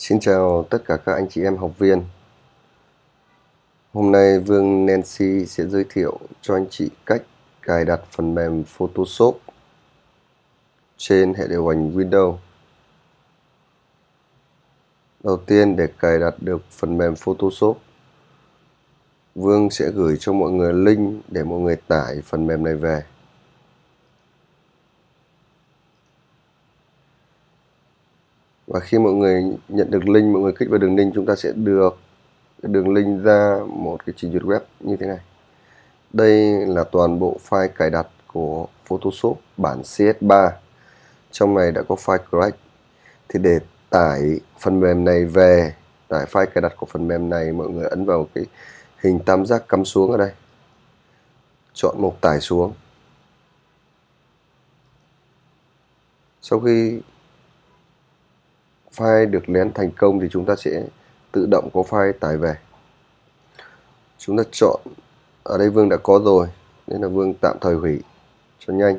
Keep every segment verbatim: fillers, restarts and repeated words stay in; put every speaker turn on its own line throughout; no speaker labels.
Xin chào tất cả các anh chị em học viên. Hôm nay Vương Nancy sẽ giới thiệu cho anh chị cách cài đặt phần mềm Photoshop trên hệ điều hành Windows. Đầu tiên, để cài đặt được phần mềm Photoshop, Vương sẽ gửi cho mọi người link để mọi người tải phần mềm này về. Và khi mọi người nhận được link, mọi người kích vào đường link, chúng ta sẽ được cái đường link ra một cái trình duyệt web như thế này. Đây là toàn bộ file cài đặt của Photoshop bản C S ba. Trong này đã có file crack. Thì để tải phần mềm này về, tải file cài đặt của phần mềm này, mọi người ấn vào cái hình tam giác cắm xuống ở đây, chọn mục tải xuống. Sau khi file được lén thành công thì chúng ta sẽ tự động có file tải về. Chúng ta chọn, ở đây Vương đã có rồi nên là Vương tạm thời hủy cho nhanh.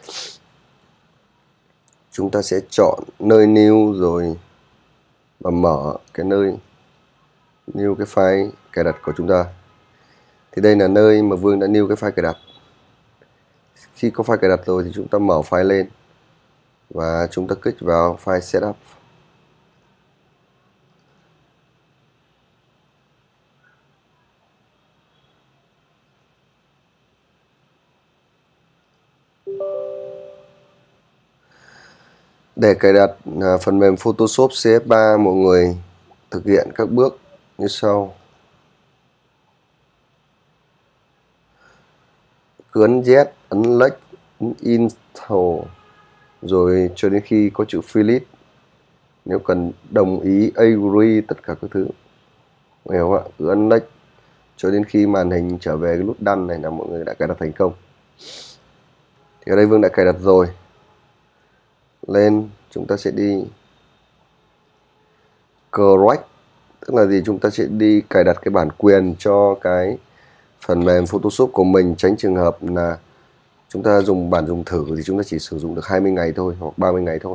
Chúng ta sẽ chọn nơi new rồi và mở cái nơi new cái file cài đặt của chúng ta. Thì đây là nơi mà Vương đã new cái file cài đặt. Khi có file cài đặt rồi thì chúng ta mở file lên và chúng ta kích vào file setup. Để cài đặt phần mềm Photoshop C S ba, mọi người thực hiện các bước như sau. Cứ ấn Z, ấn Select, ấn Install rồi cho đến khi có chữ Finish. Nếu cần đồng ý, agree, tất cả các thứ, hiểu không ạ? Cứ ấn Next cho đến khi màn hình trở về cái nút Done này là mọi người đã cài đặt thành công. Thì ở đây Vương đã cài đặt rồi. Lên chúng ta sẽ đi correct, tức là gì? Chúng ta sẽ đi cài đặt cái bản quyền cho cái phần mềm Photoshop của mình, tránh trường hợp là chúng ta dùng bản dùng thử thì chúng ta chỉ sử dụng được hai mươi ngày thôi hoặc ba mươi ngày thôi.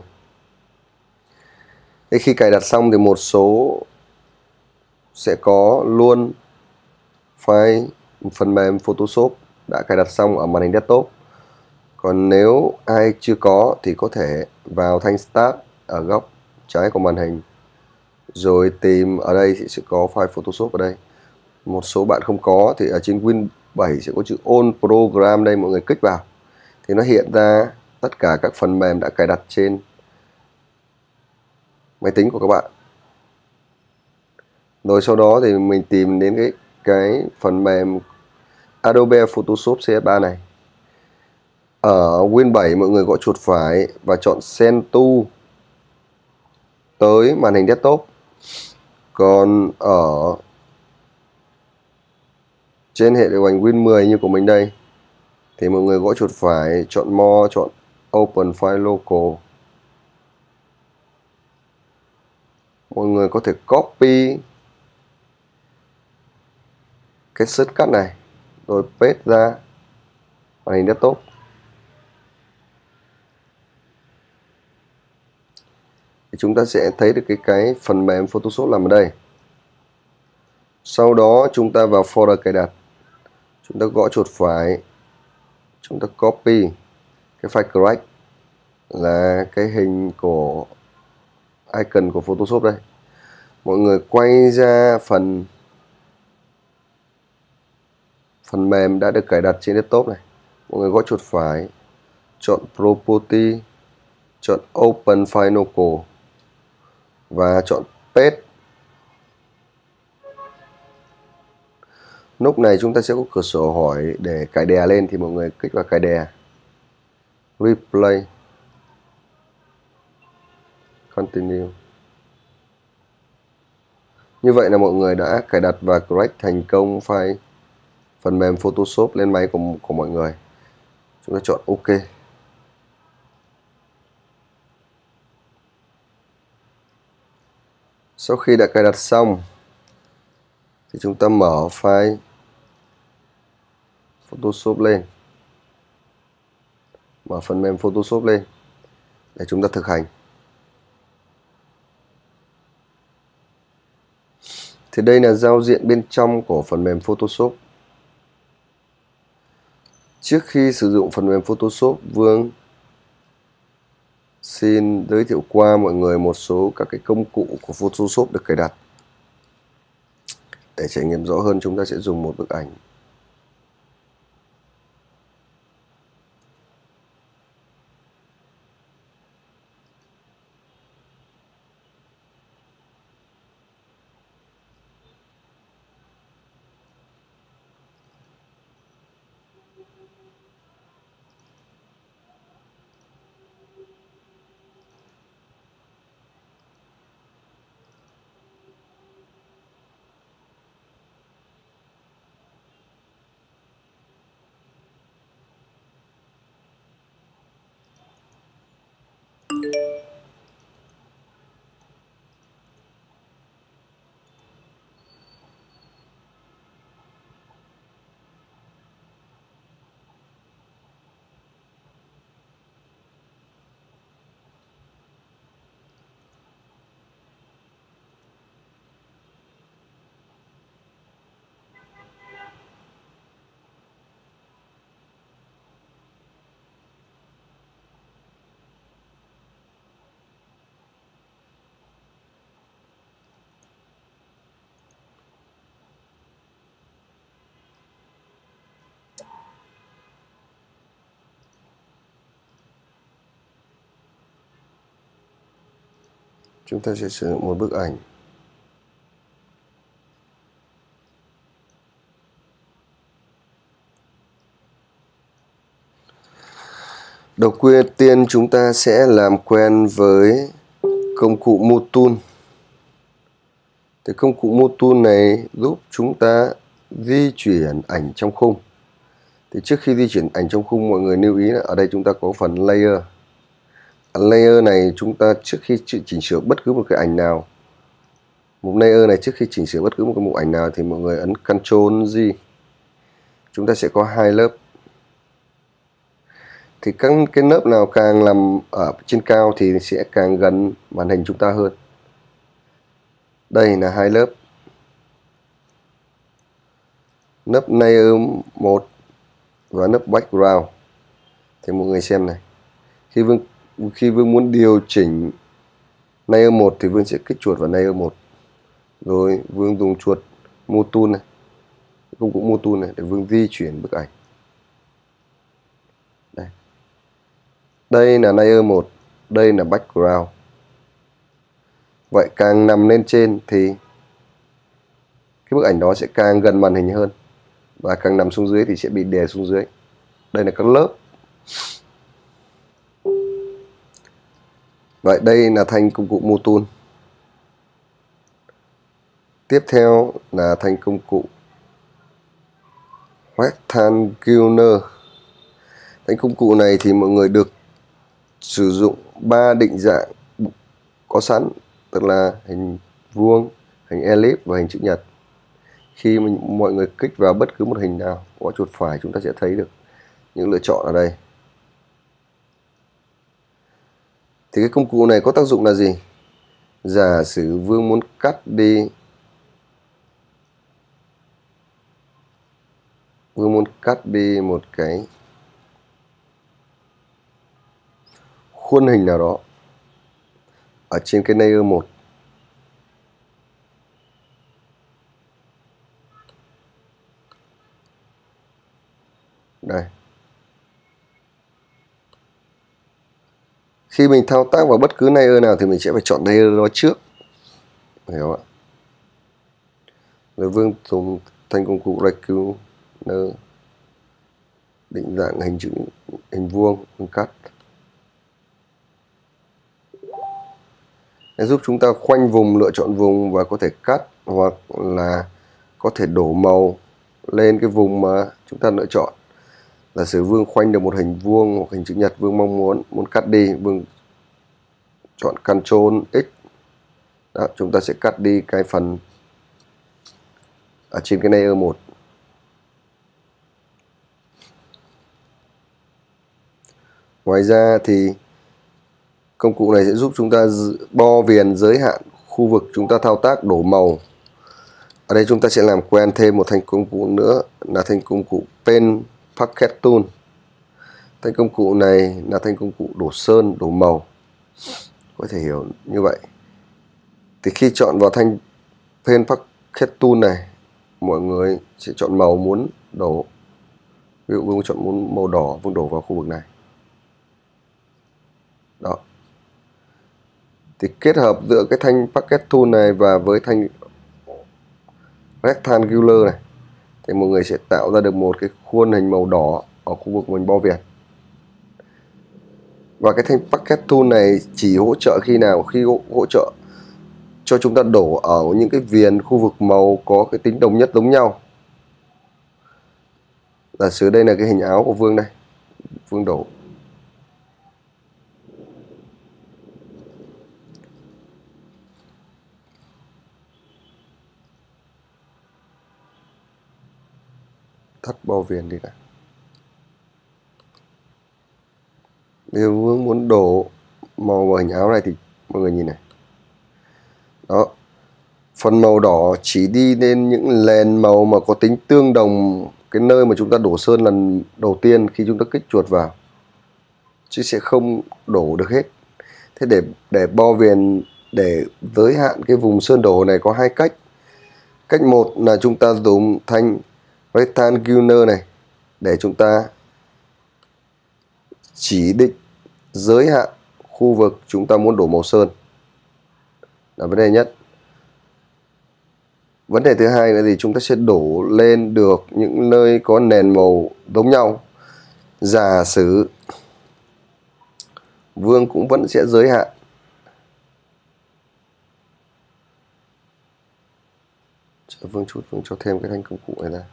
Thế khi cài đặt xong thì một số sẽ có luôn file phần mềm Photoshop đã cài đặt xong ở màn hình desktop. Còn nếu ai chưa có thì có thể vào thanh Start ở góc trái của màn hình, rồi tìm ở đây thì sẽ có file Photoshop ở đây. Một số bạn không có thì ở trên Win bảy sẽ có chữ All Program, đây mọi người kích vào thì nó hiện ra tất cả các phần mềm đã cài đặt trên máy tính của các bạn. Rồi sau đó thì mình tìm đến cái cái phần mềm Adobe Photoshop C S ba này. Ở Win bảy mọi người gõ chuột phải và chọn Send to tới màn hình desktop. Còn ở trên hệ điều hành Win mười như của mình đây thì mọi người gõ chuột phải, chọn More, chọn Open File Local. Mọi người có thể copy cái shortcut này rồi paste ra màn hình desktop. Thì chúng ta sẽ thấy được cái cái phần mềm Photoshop nằm ở đây. Sau đó chúng ta vào folder cài đặt, chúng ta gõ chuột phải, chúng ta copy cái file crack là cái hình của icon của Photoshop đây. Mọi người quay ra phần phần mềm đã được cài đặt trên desktop này. Mọi người gõ chuột phải, chọn Property, chọn Open File Local và chọn Paste. Lúc này chúng ta sẽ có cửa sổ hỏi để cài đè lên thì mọi người kích vào cài đè. Replay. Continue. Như vậy là mọi người đã cài đặt và crack thành công file phần mềm Photoshop lên máy của, của mọi người. Chúng ta chọn OK. Sau khi đã cài đặt xong thì chúng ta mở file Photoshop lên, mở phần mềm Photoshop lên để chúng ta thực hành. Thì đây là giao diện bên trong của phần mềm Photoshop. Trước khi sử dụng phần mềm Photoshop, Vương xin giới thiệu qua mọi người một số các cái công cụ của Photoshop được cài đặt. Để trải nghiệm rõ hơn, chúng ta sẽ dùng một bức ảnh. Chúng ta sẽ sử dụng một bức ảnh. Đầu tiên chúng ta sẽ làm quen với công cụ Move Tool. Thì công cụ Move Tool này giúp chúng ta di chuyển ảnh trong khung. Thì trước khi di chuyển ảnh trong khung, mọi người lưu ý là ở đây chúng ta có phần layer. Ở layer này chúng ta trước khi chỉnh sửa bất cứ một cái ảnh nào, mục layer này trước khi chỉnh sửa bất cứ một cái mục ảnh nào thì mọi người ấn Ctrl G. Chúng ta sẽ có hai lớp. Thì các cái lớp nào càng nằm ở trên cao thì sẽ càng gần màn hình chúng ta hơn. Đây là hai lớp. Lớp layer một và lớp background. Thì mọi người xem này. Khi Vương khi Vương muốn điều chỉnh layer một thì Vương sẽ kích chuột vào layer một. Rồi Vương dùng chuột Move Tool này, công cụ Move Tool này để Vương di chuyển bức ảnh. Đây. Đây là layer một, đây là background. Vậy càng nằm lên trên thì cái bức ảnh đó sẽ càng gần màn hình hơn, và càng nằm xuống dưới thì sẽ bị đè xuống dưới. Đây là các lớp. Vậy đây là thành công cụ Move Tool. Tiếp theo là thành công cụ Rectangular. Thành công cụ này thì mọi người được sử dụng ba định dạng có sẵn, tức là hình vuông, hình ellipse và hình chữ nhật. Khi mình, mọi người kích vào bất cứ một hình nào, có chuột phải chúng ta sẽ thấy được những lựa chọn ở đây. Thì cái công cụ này có tác dụng là gì? Giả sử Vương muốn cắt đi Vương muốn cắt đi một cái khuôn hình nào đó ở trên cái layer một. Đây. Khi mình thao tác vào bất cứ layer nào thì mình sẽ phải chọn layer đó trước. Hiểu không ạ? Rồi Vương dùng thành công cụ Rectangular định dạng hình chữ hình vuông, Vương cắt. Để giúp chúng ta khoanh vùng, lựa chọn vùng và có thể cắt hoặc là có thể đổ màu lên cái vùng mà chúng ta lựa chọn. Giả sử Vương khoanh được một hình vuông hoặc hình chữ nhật, Vương mong muốn muốn cắt đi, Vương chọn Ctrl X. Đó, chúng ta sẽ cắt đi cái phần ở trên cái layer một. Ngoài ra thì công cụ này sẽ giúp chúng ta bo viền giới hạn khu vực chúng ta thao tác đổ màu. Ở đây chúng ta sẽ làm quen thêm một thanh công cụ nữa là thanh công cụ Pen Packet Tool. Thanh công cụ này là thanh công cụ đổ sơn, đổ màu, có thể hiểu như vậy. Thì khi chọn vào thanh Pen Packet Tool này, mọi người sẽ chọn màu muốn đổ. Ví dụ Vương chọn muốn màu đỏ, Vương đổ vào khu vực này. Đó. Thì kết hợp giữa cái thanh Packet Tool này và với thanh Rectangular này thì mọi người sẽ tạo ra được một cái khuôn hình màu đỏ ở khu vực mình bo viền. Và cái thanh Packet Tool này chỉ hỗ trợ khi nào? Khi hỗ, hỗ trợ cho chúng ta đổ ở những cái viền khu vực màu có cái tính đồng nhất giống nhau. Giả sử đây là cái hình áo của Vương đây. Vương đổ. Tắt bo viền đi cả. Bây giờ Vương muốn đổ màu vào hình áo này thì mọi người nhìn này. Đó. Phần màu đỏ chỉ đi lên những nền màu mà có tính tương đồng cái nơi mà chúng ta đổ sơn lần đầu tiên khi chúng ta kích chuột vào, chứ sẽ không đổ được hết. Thế để để bo viền, để giới hạn cái vùng sơn đổ này có hai cách. Cách một là chúng ta dùng thanh Rectangular này để chúng ta chỉ định giới hạn khu vực chúng ta muốn đổ màu sơn, là vấn đề nhất. Vấn đề thứ hai là gì? Chúng ta sẽ đổ lên được những nơi có nền màu giống nhau. Giả sử Vương cũng vẫn sẽ giới hạn. Cho Vương chút, Vương cho thêm cái thanh công cụ này ra.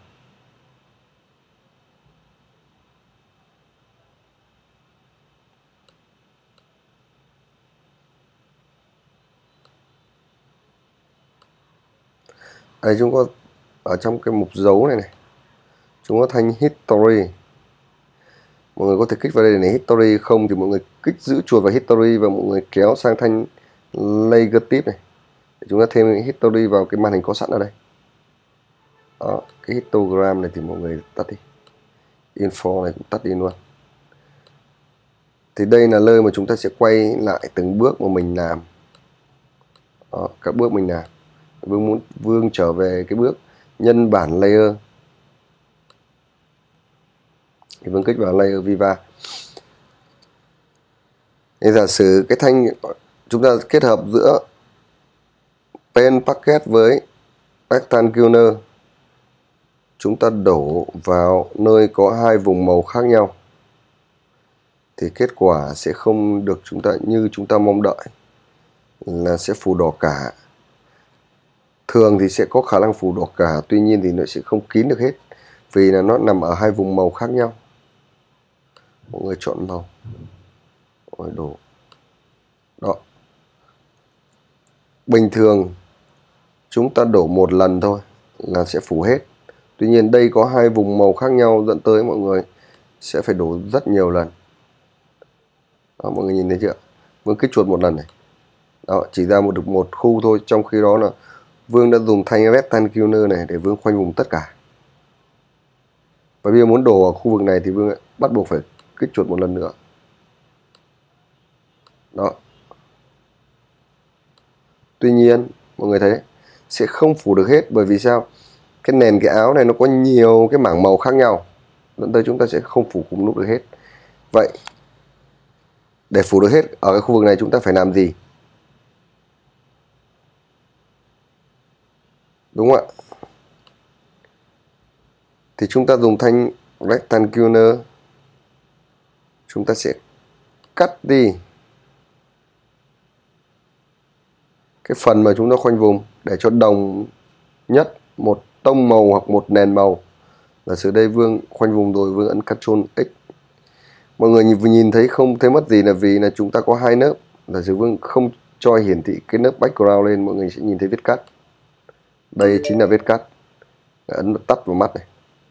Đây chúng có ở trong cái mục dấu này này, chúng có thanh History. Mọi người có thể kích vào đây để History, không thì mọi người kích giữ chuột vào History và mọi người kéo sang thanh Negative này để chúng ta thêm History vào cái màn hình có sẵn ở đây. Đó, cái histogram này thì mọi người tắt đi, info này cũng tắt đi luôn. Thì đây là nơi mà chúng ta sẽ quay lại từng bước mà mình làm. Đó, các bước mình làm. Vương muốn Vương trở về cái bước nhân bản layer thì Vương kích vào layer Viva. Thì giả sử cái thanh chúng ta kết hợp giữa Pen Packet với Rectangular, chúng ta đổ vào nơi có hai vùng màu khác nhau thì kết quả sẽ không được chúng ta như chúng ta mong đợi, là sẽ phủ đỏ cả. Thường thì sẽ có khả năng phủ đỏ cả, tuy nhiên thì nó sẽ không kín được hết vì là nó nằm ở hai vùng màu khác nhau. Mọi người chọn màu, mọi người đổ. Đó. Bình thường chúng ta đổ một lần thôi là sẽ phủ hết. Tuy nhiên đây có hai vùng màu khác nhau dẫn tới mọi người sẽ phải đổ rất nhiều lần. Đó, mọi người nhìn thấy chưa? Vương kích chuột một lần này. Đó, chỉ ra một được một khu thôi, trong khi đó là Vương đã dùng thanh Rectangular này để Vương khoanh vùng tất cả. Và bây giờ muốn đổ ở khu vực này thì Vương bắt buộc phải kích chuột một lần nữa. Đó. Tuy nhiên mọi người thấy sẽ không phủ được hết, bởi vì sao? Cái nền cái áo này nó có nhiều cái mảng màu khác nhau, dẫn tới chúng ta sẽ không phủ cùng lúc được hết. Vậy để phủ được hết ở cái khu vực này chúng ta phải làm gì? Đúng không ạ? Thì chúng ta dùng thanh Rectangular, chúng ta sẽ cắt đi cái phần mà chúng ta khoanh vùng để cho đồng nhất một tông màu hoặc một nền màu. Giả sử đây Vương khoanh vùng rồi, Vương ấn Ctrl X. Mọi người nhìn, nhìn thấy không thấy mất gì là vì là chúng ta có hai lớp. Giả sử Vương không cho hiển thị cái lớp background lên, mọi người sẽ nhìn thấy vết cắt. Đây chính là vết cắt. Ấn tắt vào mắt này.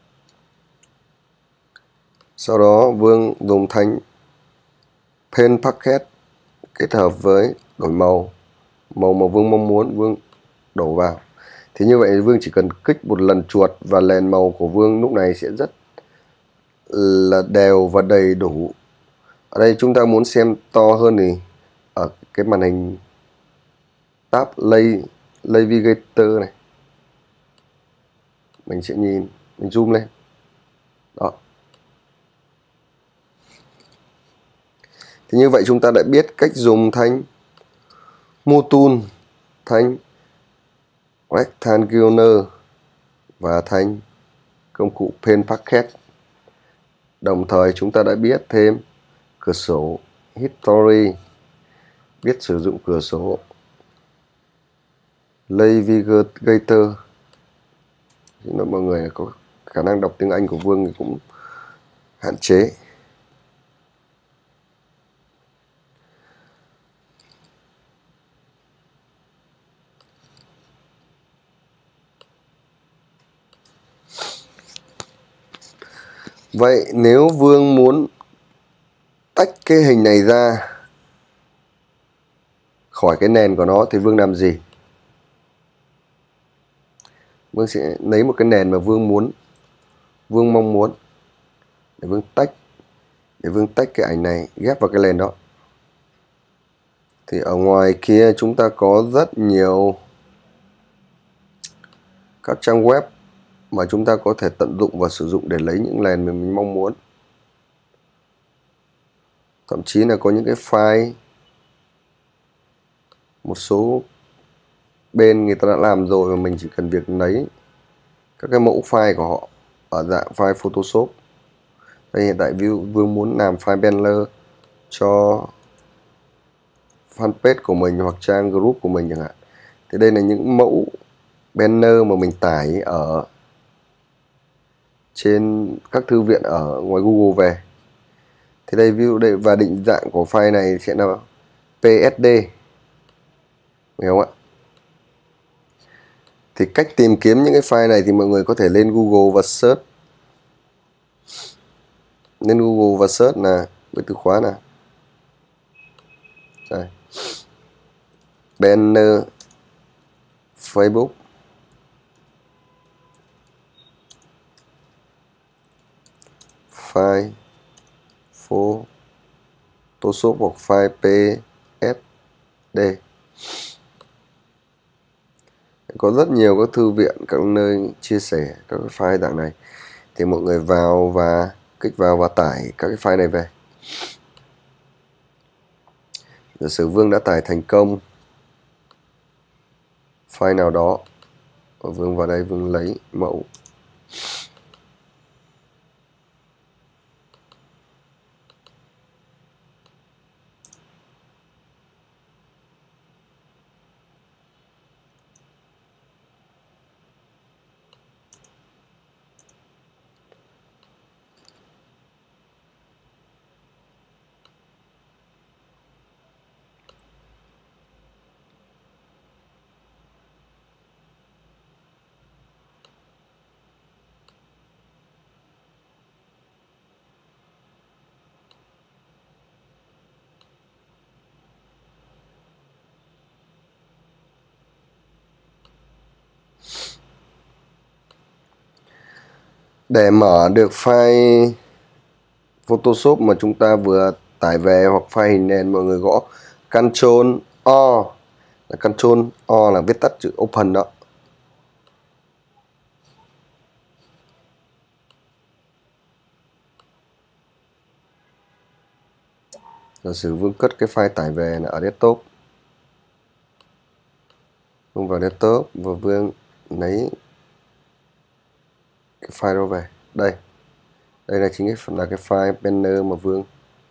Sau đó Vương dùng thanh Pen Packet kết hợp với đổi màu, màu mà Vương mong muốn Vương đổ vào. Thì như vậy Vương chỉ cần kích một lần chuột và nền màu của Vương lúc này sẽ rất là đều và đầy đủ. Ở đây chúng ta muốn xem to hơn thì ở cái màn hình tab Lay Navigator này, mình sẽ nhìn, mình zoom lên. Đó. Thì như vậy chúng ta đã biết cách dùng thanh Motul, thanh Rectangular và thanh công cụ Pen Packet. Đồng thời chúng ta đã biết thêm cửa sổ History, biết sử dụng cửa sổ Navigator. Nếu mọi người có khả năng đọc tiếng Anh của Vương thì cũng hạn chế. Vậy nếu Vương muốn tách cái hình này ra khỏi cái nền của nó thì Vương làm gì? Vương sẽ lấy một cái nền mà Vương muốn, Vương mong muốn để Vương tách, để Vương tách cái ảnh này ghép vào cái nền đó. Thì ở ngoài kia chúng ta có rất nhiều các trang web mà chúng ta có thể tận dụng và sử dụng để lấy những nền mà mình mong muốn. Thậm chí là có những cái file, một số bên người ta đã làm rồi mà mình chỉ cần việc lấy các cái mẫu file của họ ở dạng file Photoshop. Đây hiện tại Vương muốn làm file banner cho fanpage của mình hoặc trang group của mình chẳng hạn. Thì đây là những mẫu banner mà mình tải ở trên các thư viện ở ngoài Google về. Thì đây ví dụ đây, và định dạng của file này sẽ là pê ét đê, hiểu không ạ? Thì cách tìm kiếm những cái file này thì mọi người có thể lên Google và search, lên Google và search là với từ khóa là đây, banner Facebook, file Photoshop hoặc file pê ét đê. Có rất nhiều các thư viện, các nơi chia sẻ các cái file dạng này. Thì mọi người vào và kích vào và tải các cái file này về. Giả sử Vương đã tải thành công file nào đó, Vương vào đây, Vương lấy mẫu. Để mở được file Photoshop mà chúng ta vừa tải về hoặc file hình nền, mọi người gõ Ctrl O, là Ctrl O là viết tắt chữ Open đó. Giả sử Vương cất cái file tải về là ở desktop, Vương vào desktop và Vương lấy cái file đó về. Đây, đây là chính cái là cái file banner mà Vương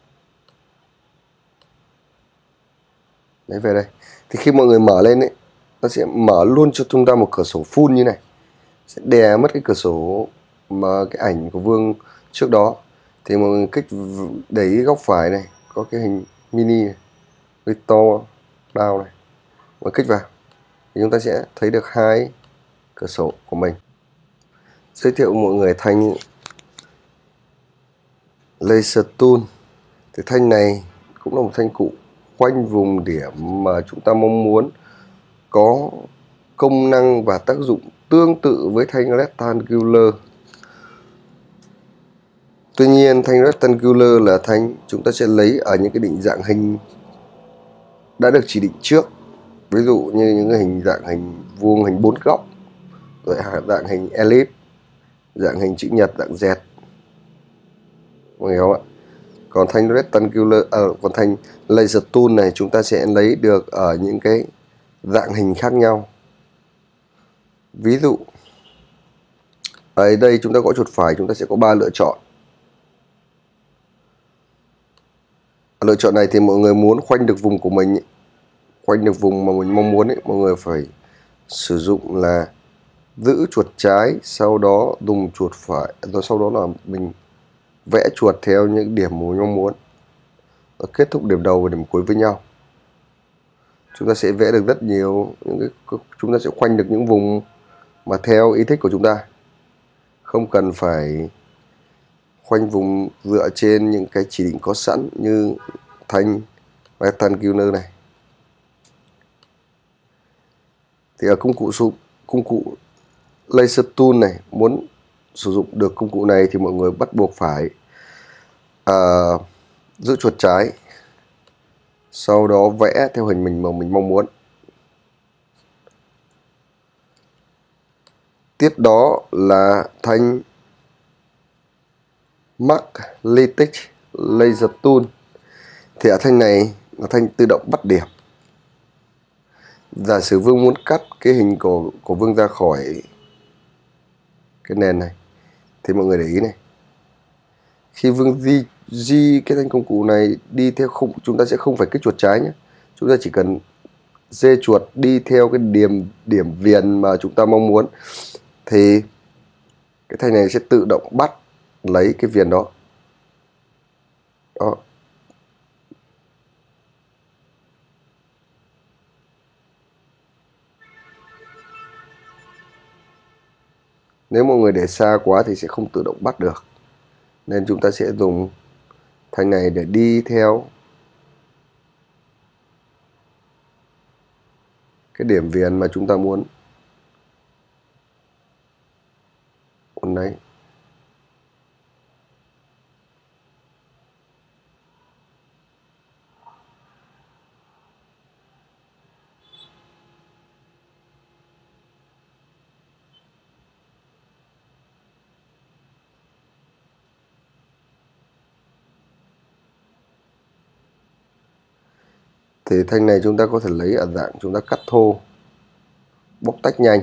lấy về đây. Thì khi mọi người mở lên ấy, nó sẽ mở luôn cho chúng ta một cửa sổ full như này, sẽ đè mất cái cửa sổ mà cái ảnh của Vương trước đó. Thì mọi người kích để ý góc phải này có cái hình mini này, hơi to đao này, mọi kích vào thì chúng ta sẽ thấy được hai cửa sổ của mình. Giới thiệu mọi người thanh Laser Tool. Thì thanh này cũng là một thanh cụ khoanh vùng điểm mà chúng ta mong muốn có công năng và tác dụng tương tự với thanh rectangular. Tuy nhiên thanh rectangular là thanh chúng ta sẽ lấy ở những cái định dạng hình đã được chỉ định trước. Ví dụ như những cái hình dạng hình vuông, hình bốn góc, rồi dạng hình ellipse, dạng hình chữ nhật, dạng dẹt. Mọi người hiểu không ạ? Còn thanh rectangular, à, còn thanh laser tool này chúng ta sẽ lấy được ở những cái dạng hình khác nhau. Ví dụ ở đây chúng ta gõ chuột phải, chúng ta sẽ có ba lựa chọn. Ở lựa chọn này thì mọi người muốn khoanh được vùng của mình, khoanh được vùng mà mình mong muốn ấy, mọi người phải sử dụng là giữ chuột trái, sau đó dùng chuột phải, rồi sau đó là mình vẽ chuột theo những điểm mà mình mong muốn, và kết thúc điểm đầu và điểm cuối với nhau. Chúng ta sẽ vẽ được rất nhiều những cái, chúng ta sẽ khoanh được những vùng mà theo ý thích của chúng ta, không cần phải khoanh vùng dựa trên những cái chỉ định có sẵn như thanh rectangular này. Thì ở công cụ số công cụ laser tool này, muốn sử dụng được công cụ này thì mọi người bắt buộc phải uh, giữ chuột trái, sau đó vẽ theo hình mình mà mình mong muốn. Tiếp đó là thanh magnetic laser tool. Thì ở thanh này là thanh tự động bắt điểm. Giả sử Vương muốn cắt cái hình của của Vương ra khỏi cái nền này thì mọi người để ý này, khi Vương di di cái thanh công cụ này đi theo không, chúng ta sẽ không phải kích chuột trái nhé, chúng ta chỉ cần dê chuột đi theo cái điểm điểm viền mà chúng ta mong muốn thì cái thanh này sẽ tự động bắt lấy cái viền đó. Đó. Nếu mọi người để xa quá thì sẽ không tự động bắt được, nên chúng ta sẽ dùng thanh này để đi theo cái điểm viền mà chúng ta muốn muốn lấy. Thì thanh này chúng ta có thể lấy ở dạng chúng ta cắt thô, bóc tách nhanh.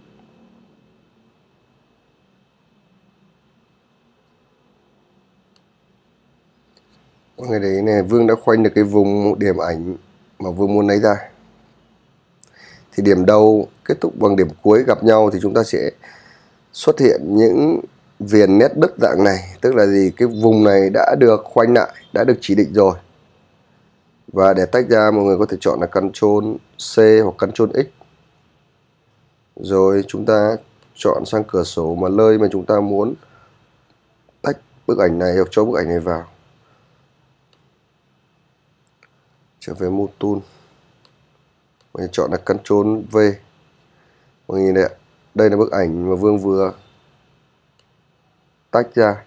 Mọi người để ý này, Vương đã khoanh được cái vùng điểm ảnh mà Vương muốn lấy ra. Thì điểm đầu kết thúc bằng điểm cuối gặp nhau thì chúng ta sẽ xuất hiện những viền nét đứt dạng này. Tức là gì? Cái vùng này đã được khoanh lại, đã được chỉ định rồi. Và để tách ra mọi người có thể chọn là Ctrl C hoặc Ctrl X. Rồi chúng ta chọn sang cửa sổ mà nơi mà chúng ta muốn tách bức ảnh này hoặc cho bức ảnh này vào. Trở về Move Tool. Mình chọn là Ctrl V. Mọi người nhìn đây, đây là bức ảnh mà Vương vừa tách ra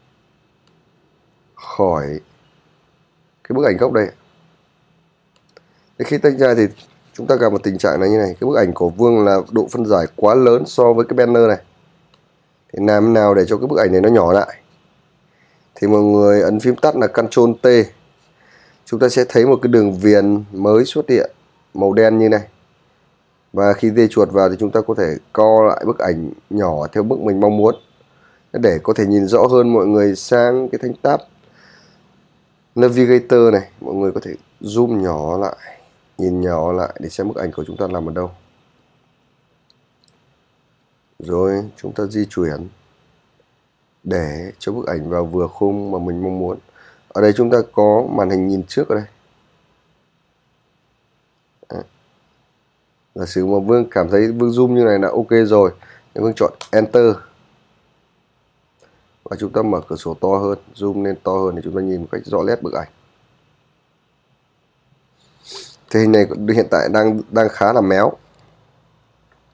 khỏi cái bức ảnh gốc đây. Thế khi tách ra thì chúng ta gặp một tình trạng là như này, cái bức ảnh của Vương là độ phân giải quá lớn so với cái banner này. Thì làm thế nào để cho cái bức ảnh này nó nhỏ lại? Thì mọi người ấn phím tắt là Ctrl T. Chúng ta sẽ thấy một cái đường viền mới xuất hiện màu đen như này. Và khi dê chuột vào thì chúng ta có thể co lại bức ảnh nhỏ theo mức mình mong muốn. Để có thể nhìn rõ hơn, mọi người sang cái thanh tab Navigator này, mọi người có thể zoom nhỏ lại, nhìn nhỏ lại để xem bức ảnh của chúng ta nằm ở đâu. Rồi chúng ta di chuyển để cho bức ảnh vào vừa khung mà mình mong muốn. Ở đây chúng ta có màn hình nhìn trước ở đây. Đấy. Giả sử mà Vương cảm thấy Vương zoom như này là ok rồi, thì Vương chọn Enter. Và chúng ta mở cửa sổ to hơn, zoom lên to hơn để chúng ta nhìn một cách rõ nét bức ảnh. Thì hình này hiện tại đang đang khá là méo.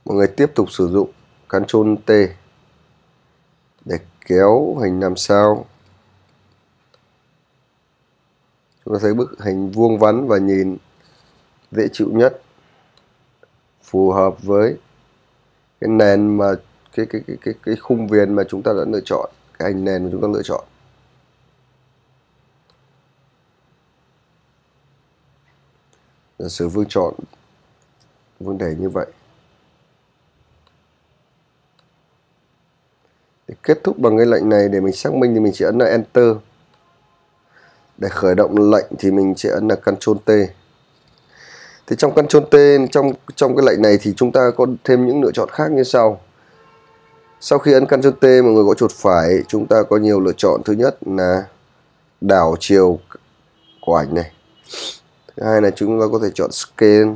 Mọi người tiếp tục sử dụng Ctrl T để kéo hình làm sao chúng ta thấy bức hình vuông vắn và nhìn dễ chịu nhất, phù hợp với cái nền mà cái cái cái cái cái khung viền mà chúng ta đã lựa chọn, cái hình nền mà chúng ta lựa chọn. Giả sử Vương chọn Vương để như vậy. Để kết thúc bằng cái lệnh này để mình xác minh thì mình chỉ ấn là Enter. Để khởi động lệnh thì mình sẽ ấn là Ctrl T. Thì trong Ctrl T, trong trong cái lệnh này thì chúng ta có thêm những lựa chọn khác như sau. Sau khi ấn Ctrl T, mọi người gõ chuột phải, chúng ta có nhiều lựa chọn. Thứ nhất là đảo chiều của ảnh này. Thứ hai là chúng ta có thể chọn Scale,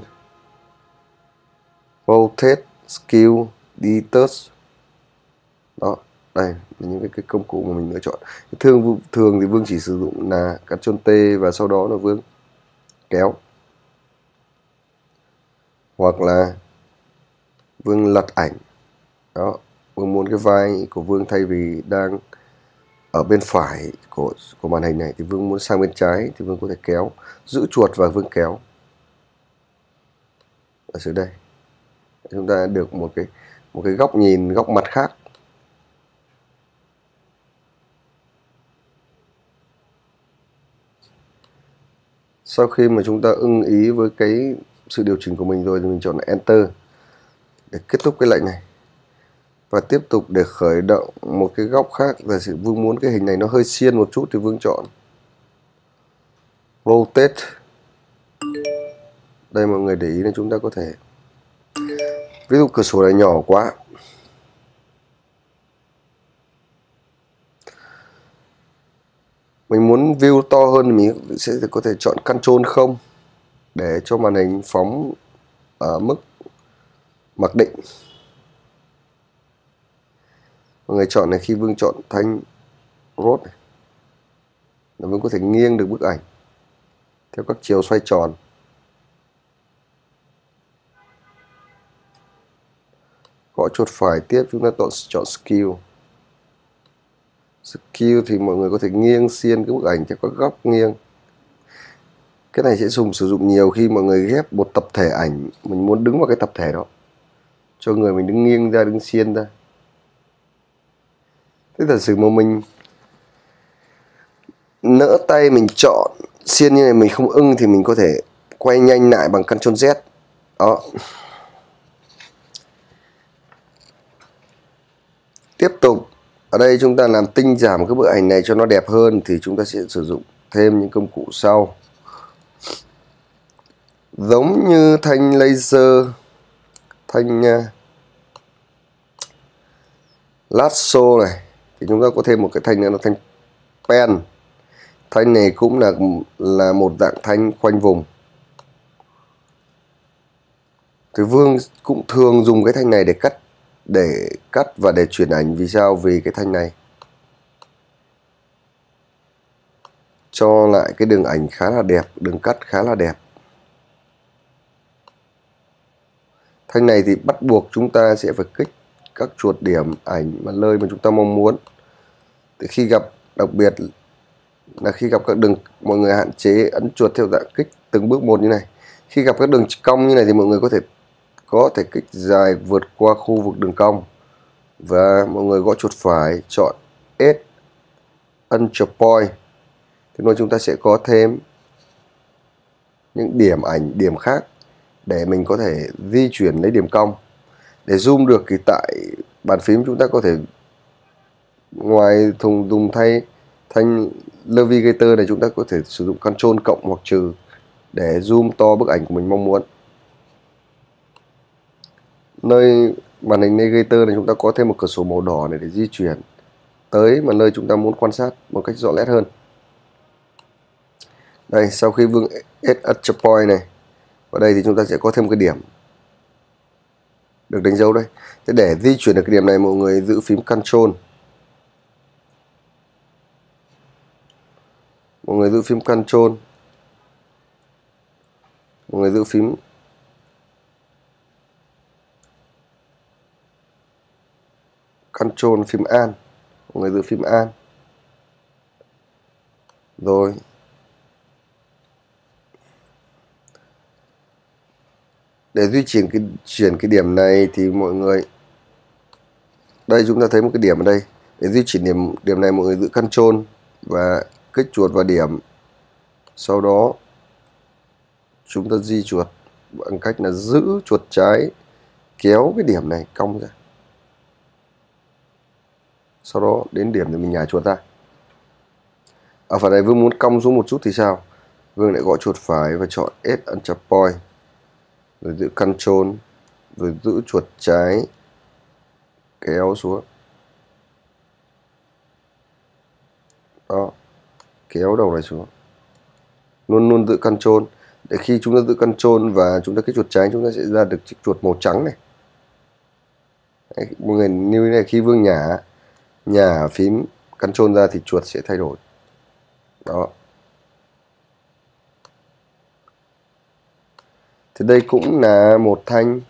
Rotate, Skew, Distance. Đó, đây là những cái, cái công cụ mà mình lựa chọn. Thường thường thì Vương chỉ sử dụng là Ctrl T và sau đó là Vương kéo. Hoặc là Vương lật ảnh. Đó, Vương muốn cái vai của Vương thay vì đang ở bên phải của của màn hình này thì Vương muốn sang bên trái thì Vương có thể kéo, giữ chuột và Vương kéo. Ở dưới đây chúng ta được một cái một cái góc nhìn, góc mặt khác. Sau khi mà chúng ta ưng ý với cái sự điều chỉnh của mình rồi thì mình chọn là Enter để kết thúc cái lệnh này. Và tiếp tục để khởi động một cái góc khác. Giả sử Vương muốn cái hình này nó hơi xiên một chút thì Vương chọn Rotate. Đây mọi người để ý là chúng ta có thể, ví dụ cửa sổ này nhỏ quá, mình muốn view to hơn thì mình sẽ có thể chọn Ctrl không để cho màn hình phóng ở mức mặc định. Mọi người chọn này, khi Vương chọn thanh rốt này là Vương có thể nghiêng được bức ảnh theo các chiều xoay tròn. Gõ chuột phải tiếp chúng ta chọn chọn Skew. Skew thì mọi người có thể nghiêng xiên cái bức ảnh theo các góc nghiêng. Cái này sẽ dùng sử dụng nhiều khi mọi người ghép một tập thể ảnh, mình muốn đứng vào cái tập thể đó, cho người mình đứng nghiêng ra, đứng xiên ra. Thế giả sử mà mình nỡ tay mình chọn xiên như này mình không ưng thì mình có thể quay nhanh lại bằng Ctrl Z. Đó. Tiếp tục, ở đây chúng ta làm tinh giảm cái bức ảnh này cho nó đẹp hơn thì chúng ta sẽ sử dụng thêm những công cụ sau. Giống như thanh laser, thanh uh, lasso này thì chúng ta có thêm một cái thanh nữa là thanh pen. Thanh này cũng là là một dạng thanh khoanh vùng. Thì Vương cũng thường dùng cái thanh này để cắt để cắt và để chuyển ảnh. Vì sao? Vì cái thanh này cho lại cái đường ảnh khá là đẹp, đường cắt khá là đẹp. Thanh này thì bắt buộc chúng ta sẽ phải kích các chuột điểm ảnh mà nơi mà chúng ta mong muốn. Thì khi gặp, đặc biệt là khi gặp các đường, mọi người hạn chế ấn chuột theo dạng kích từng bước một như này. Khi gặp các đường cong như này thì mọi người có thể có thể kích dài vượt qua khu vực đường cong. Và mọi người gõ chuột phải chọn Add Anchor Point. Thế nên chúng ta sẽ có thêm những điểm ảnh, điểm khác để mình có thể di chuyển lấy điểm cong. Để zoom được thì tại bàn phím chúng ta có thể, ngoài thùng dùng thay thanh navigator này, chúng ta có thể sử dụng Ctrl cộng hoặc trừ để zoom to bức ảnh của mình mong muốn. Nơi màn hình navigator này chúng ta có thêm một cửa sổ màu đỏ này để di chuyển tới mà nơi chúng ta muốn quan sát một cách rõ nét hơn. Đây, sau khi Vương Add Anchor Point này vào đây thì chúng ta sẽ có thêm một cái điểm được đánh dấu đây. Thế để di chuyển được cái điểm này, mọi người giữ phím Ctrl, mọi người giữ phím Ctrl, mọi người giữ phím Control phím An, mọi người giữ phím An. Rồi để duy chuyển cái chuyển cái điểm này thì mọi người, đây chúng ta thấy một cái điểm ở đây. Để di chuyển điểm điểm này mọi người giữ Control và kích chuột vào điểm. Sau đó chúng ta di chuột bằng cách là giữ chuột trái kéo cái điểm này cong ra. Sau đó đến điểm thì mình nhả chuột ra. Ở phần này Vương muốn cong xuống một chút thì sao? Vương lại gõ chuột phải và chọn Add Anchor Point. Rồi giữ Control, rồi giữ chuột trái kéo xuống. Đó, kéo đầu này xuống. Luôn luôn giữ Control. Để khi chúng ta giữ Control và chúng ta kích chuột trái, chúng ta sẽ ra được chiếc chuột màu trắng này. Đấy, mọi người như thế này, khi Vương nhả nhả phím Control ra thì chuột sẽ thay đổi. Đó. Thì đây cũng là một thanh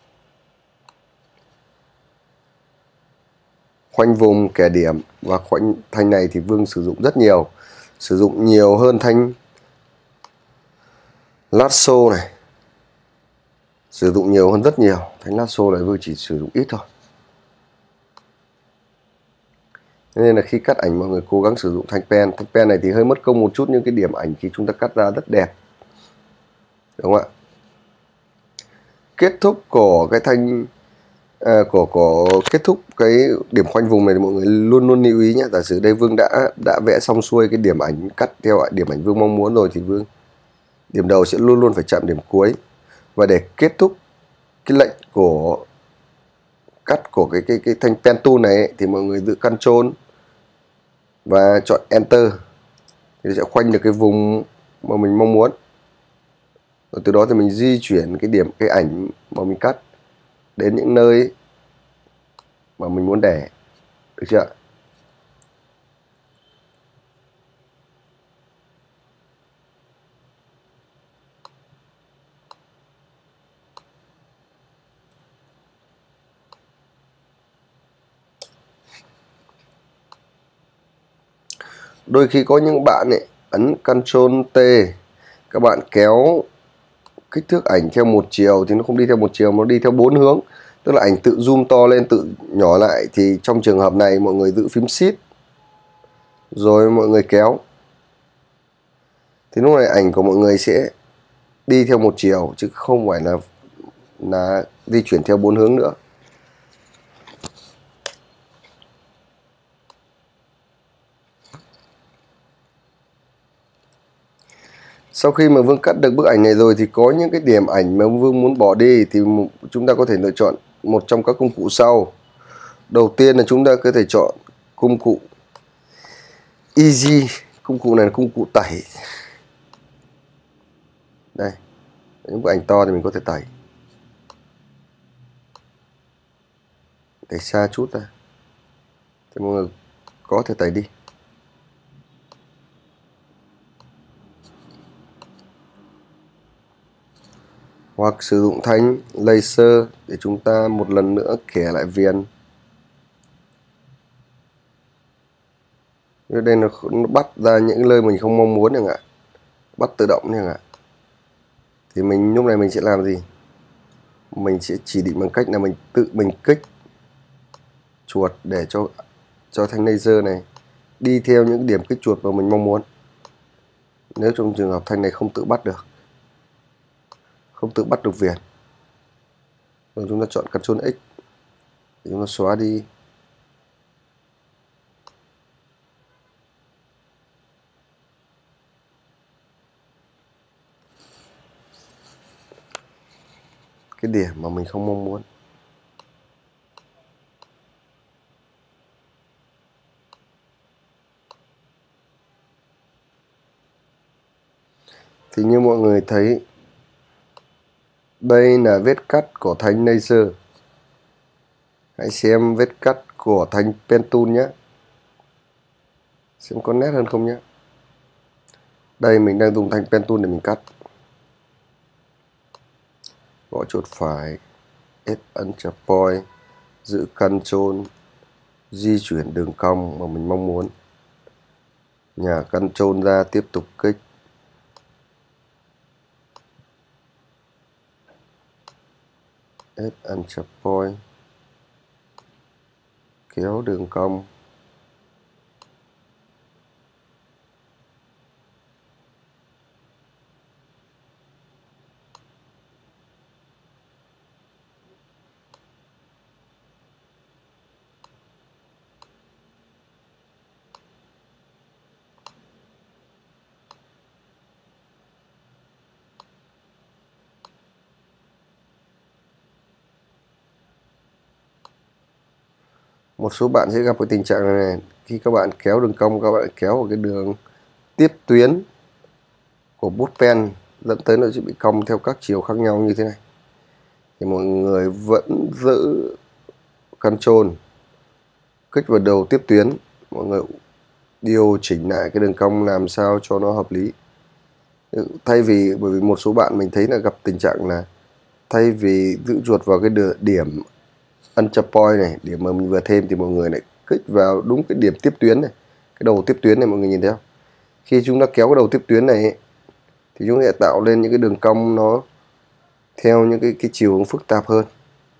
khoanh vùng kẻ điểm, và khoanh thanh này thì Vương sử dụng rất nhiều, sử dụng nhiều hơn thanh lasso này, sử dụng nhiều hơn rất nhiều. Thanh lasso này Vương chỉ sử dụng ít thôi. Nên là khi cắt ảnh mọi người cố gắng sử dụng thanh pen. Thanh pen này thì hơi mất công một chút, nhưng cái điểm ảnh khi chúng ta cắt ra rất đẹp, đúng không ạ? Kết thúc của cái thanh à, của của kết thúc cái điểm khoanh vùng này thì mọi người luôn luôn lưu ý nhé. Giả sử đây Vương đã đã vẽ xong xuôi cái điểm ảnh, cắt theo điểm ảnh Vương mong muốn rồi thì Vương điểm đầu sẽ luôn luôn phải chạm điểm cuối. Và để kết thúc cái lệnh của cắt của cái cái cái thanh pen tool này ấy, thì mọi người giữ Control và chọn Enter thì sẽ khoanh được cái vùng mà mình mong muốn. Rồi từ đó thì mình di chuyển cái điểm cái ảnh mà mình cắt đến những nơi mà mình muốn để, được chưa? Đôi khi có những bạn ấy ấn Control T, các bạn kéo kích thước ảnh theo một chiều thì nó không đi theo một chiều, nó đi theo bốn hướng. Tức là ảnh tự zoom to lên, tự nhỏ lại, thì trong trường hợp này mọi người giữ phím Shift rồi mọi người kéo. Thì lúc này ảnh của mọi người sẽ đi theo một chiều chứ không phải là là di chuyển theo bốn hướng nữa. Sau khi mà Vương cắt được bức ảnh này rồi thì có những cái điểm ảnh mà Vương muốn bỏ đi thì chúng ta có thể lựa chọn một trong các công cụ sau. Đầu tiên là chúng ta có thể chọn công cụ Easy. Công cụ này là công cụ tẩy. Đây, những bức ảnh to thì mình có thể tẩy. Tẩy xa chút ra thì mọi người có thể tẩy đi. Hoặc sử dụng thanh laser để chúng ta một lần nữa kẻ lại viền. Đây nó, nó bắt ra những nơi mình không mong muốn chẳng hạn, bắt tự động chẳng hạn. Thì mình lúc này mình sẽ làm gì? Mình sẽ chỉ định bằng cách là mình tự mình kích chuột để cho cho thanh laser này đi theo những điểm kích chuột mà mình mong muốn. Nếu trong trường hợp thanh này không tự bắt được, không tự bắt được viền, rồi chúng ta chọn Control X để chúng ta xóa đi. Cái điểm mà mình không mong muốn. Thì như mọi người thấy, đây là vết cắt của thanh laser. Hãy xem vết cắt của thanh pen tool nhé. Xem có nét hơn không nhé. Đây mình đang dùng thanh pen tool để mình cắt. Gõ chuột phải, Add Anchor Point, giữ Control di chuyển đường cong mà mình mong muốn. Nhả Ctrl ra, tiếp tục kích. Add Anchor Point, kéo đường cong. Một số bạn sẽ gặp cái tình trạng này, này. Khi các bạn kéo đường cong, các bạn kéo vào cái đường tiếp tuyến của bút pen, dẫn tới nó sẽ bị cong theo các chiều khác nhau như thế này. Thì mọi người vẫn giữ Ctrl, kích vào đầu tiếp tuyến, mọi người điều chỉnh lại cái đường cong làm sao cho nó hợp lý. Thay vì, bởi vì một số bạn mình thấy là gặp tình trạng là thay vì giữ chuột vào cái điểm Anchor Point này, điểm mà mình vừa thêm, thì mọi người lại kích vào đúng cái điểm tiếp tuyến này, cái đầu tiếp tuyến này. Mọi người nhìn thấy không? Khi chúng ta kéo cái đầu tiếp tuyến này ấy, thì chúng ta sẽ tạo lên những cái đường cong nó theo những cái, cái chiều hướng phức tạp hơn.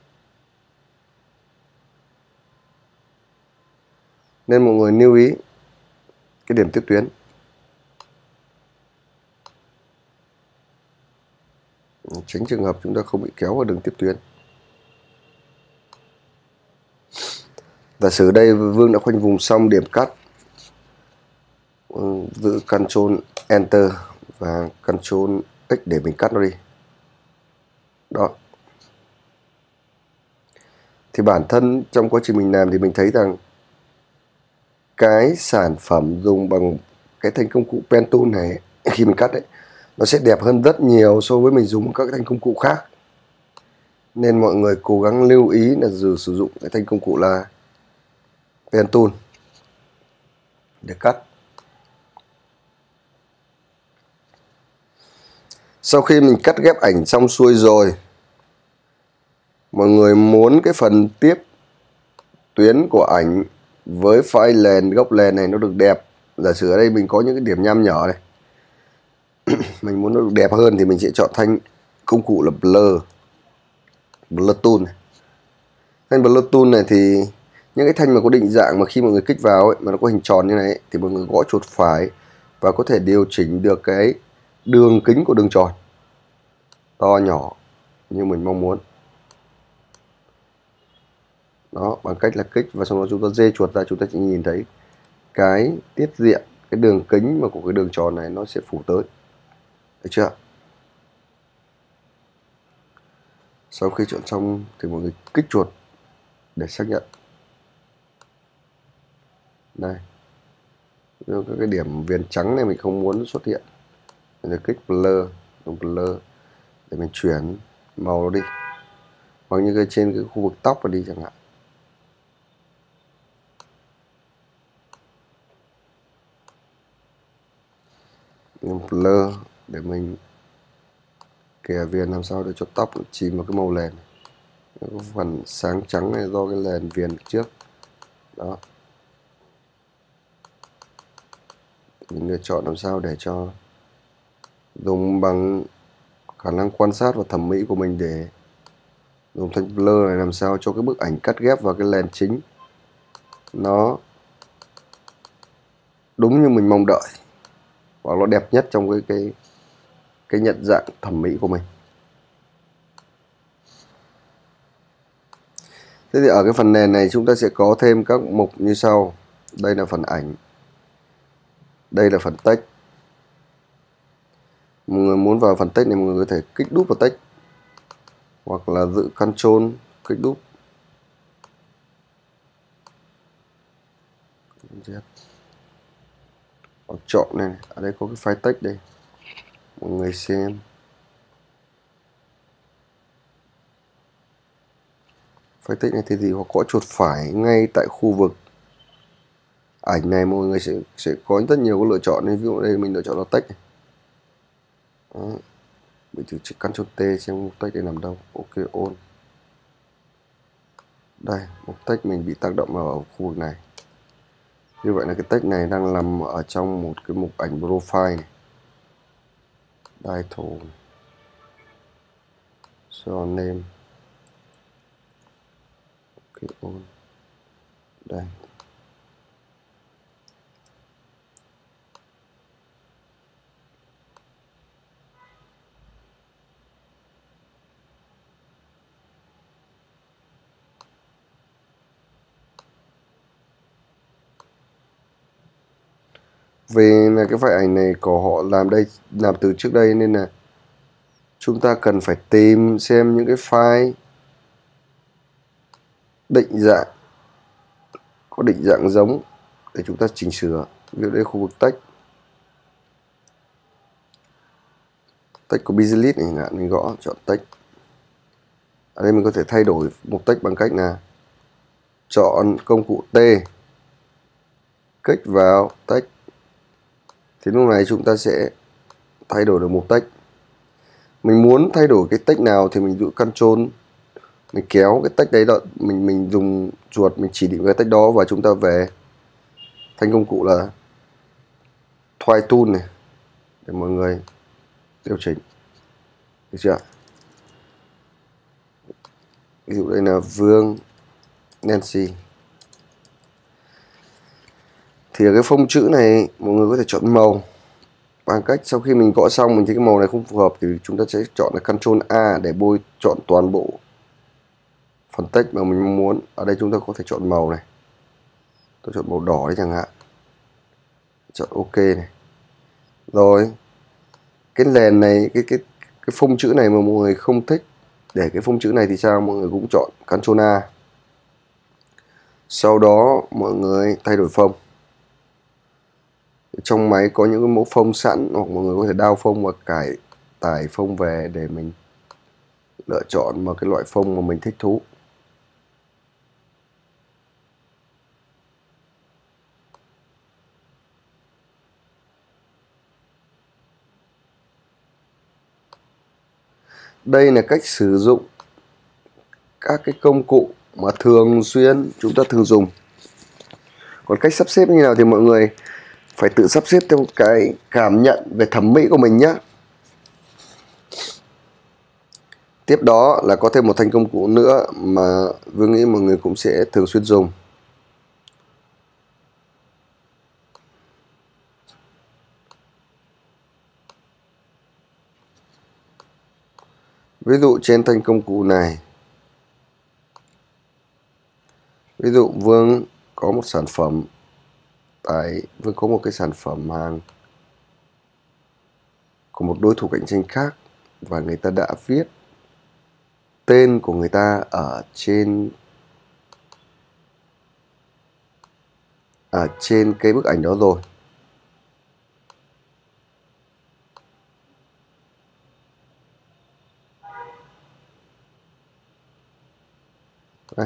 Nên mọi người lưu ý cái điểm tiếp tuyến. Tránh trường hợp chúng ta không bị kéo vào đường tiếp tuyến. Giả sử đây Vương đã khoanh vùng xong điểm cắt, giữ Ctrl Enter và Ctrl X để mình cắt nó đi. Đó. Thì bản thân trong quá trình mình làm thì mình thấy rằng cái sản phẩm dùng bằng cái thanh công cụ Pen Tool này khi mình cắt ấy, nó sẽ đẹp hơn rất nhiều so với mình dùng các thanh công cụ khác. Nên mọi người cố gắng lưu ý là dù sử dụng cái thanh công cụ là Pen Tool để cắt. Sau khi mình cắt ghép ảnh xong xuôi rồi, mọi người muốn cái phần tiếp tuyến của ảnh với file nền, góc nền này nó được đẹp. Giả sử ở đây mình có những cái điểm nham nhỏ này, mình muốn nó được đẹp hơn thì mình sẽ chọn thanh công cụ là Blur, Blur Tool này. Thanh Blur Tool này thì những cái thanh mà có định dạng mà khi mọi người kích vào ấy, mà nó có hình tròn như này ấy, thì mọi người gõ chuột phải và có thể điều chỉnh được cái đường kính của đường tròn to nhỏ như mình mong muốn. Đó, bằng cách là kích và sau đó chúng ta dê chuột ra, chúng ta chỉ nhìn thấy cái tiết diện, cái đường kính mà của cái đường tròn này nó sẽ phủ tới. Được chưa? Sau khi chọn xong thì mọi người kích chuột để xác nhận. Đây. Các cái điểm viền trắng này mình không muốn xuất hiện. Mình kích blur, dùng blur để mình chuyển màu nó đi. Hoặc như cái trên cái khu vực tóc vào đi chẳng hạn. Dùng blur để mình kẻ viền làm sao để cho tóc chìm vào cái màu nền. Cái phần sáng trắng này do cái nền viền trước. Đó. Mình lựa chọn làm sao để cho dùng bằng khả năng quan sát và thẩm mỹ của mình để dùng thanh blur này làm sao cho cái bức ảnh cắt ghép vào cái nền chính nó đúng như mình mong đợi và nó đẹp nhất trong cái cái cái nhận dạng thẩm mỹ của mình. Thế thì ở cái phần nền này chúng ta sẽ có thêm các mục như sau. Đây là phần ảnh, đây là phần text. Mọi người muốn vào phần text này, mọi người có thể kích đúp vào text hoặc là giữ Ctrl kích đúp. Hoặc chọn này, ở đây có cái file text đây, mọi người xem. File text này thì gì, hoặc gõ chuột phải ngay tại khu vực ảnh này, mọi người sẽ sẽ có rất nhiều cái lựa chọn. Nên ví dụ đây mình lựa chọn là text này. Đó. Mình thử Ctrl T xem text này nằm đâu. Ok, on. Đây, một text mình bị tác động vào khu vực này. Như vậy là cái text này đang nằm ở trong một cái mục ảnh profile này. Title, show name, okay, on. Đây. Vì là cái file ảnh này của họ làm đây làm từ trước đây nên là chúng ta cần phải tìm xem những cái file định dạng có định dạng giống để chúng ta chỉnh sửa. Ví dụ đây khu vực text text của business này, ngạn mình gõ chọn text. Ở đây mình có thể thay đổi mục text bằng cách là chọn công cụ T, kích vào text. Thì lúc này chúng ta sẽ thay đổi được mục text. Mình muốn thay đổi cái text nào thì mình giữ Control, mình kéo cái text đấy đó, mình mình dùng chuột mình chỉ định cái text đó và chúng ta về thành công cụ là Twine Tool này để mọi người điều chỉnh, được chưa? Ví dụ đây là Vương Nancy. Thì ở cái phông chữ này mọi người có thể chọn màu bằng cách sau khi mình gõ xong mình thấy cái màu này không phù hợp thì chúng ta sẽ chọn là Control A để bôi chọn toàn bộ phần text mà mình mong muốn. Ở đây chúng ta có thể chọn màu này, tôi chọn màu đỏ đấy chẳng hạn, chọn OK này. Rồi cái nền này, cái cái cái phông chữ này mà mọi người không thích để cái phông chữ này thì sao, mọi người cũng chọn Control A. Sau đó mọi người thay đổi phông. Trong máy có những cái mẫu phông sẵn hoặc mọi người có thể download phông và cải tải phông về để mình lựa chọn một cái loại phông mà mình thích thú. Đây là cách sử dụng các cái công cụ mà thường xuyên chúng ta thường dùng. Còn cách sắp xếp như nào thì mọi người phải tự sắp xếp theo cái cảm nhận về thẩm mỹ của mình nhé. Tiếp đó là có thêm một thanh công cụ nữa mà Vương nghĩ mọi người cũng sẽ thường xuyên dùng. Ví dụ trên thanh công cụ này, ví dụ Vương có một sản phẩm, tại Vương có một cái sản phẩm hàng của một đối thủ cạnh tranh khác và người ta đã viết tên của người ta ở trên ở trên cái bức ảnh đó rồi. Đây.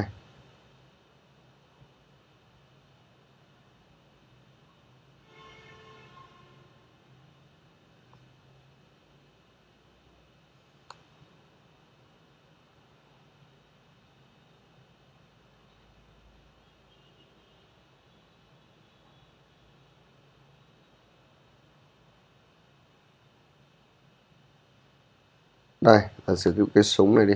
Đây, là sử dụng cái súng này đi.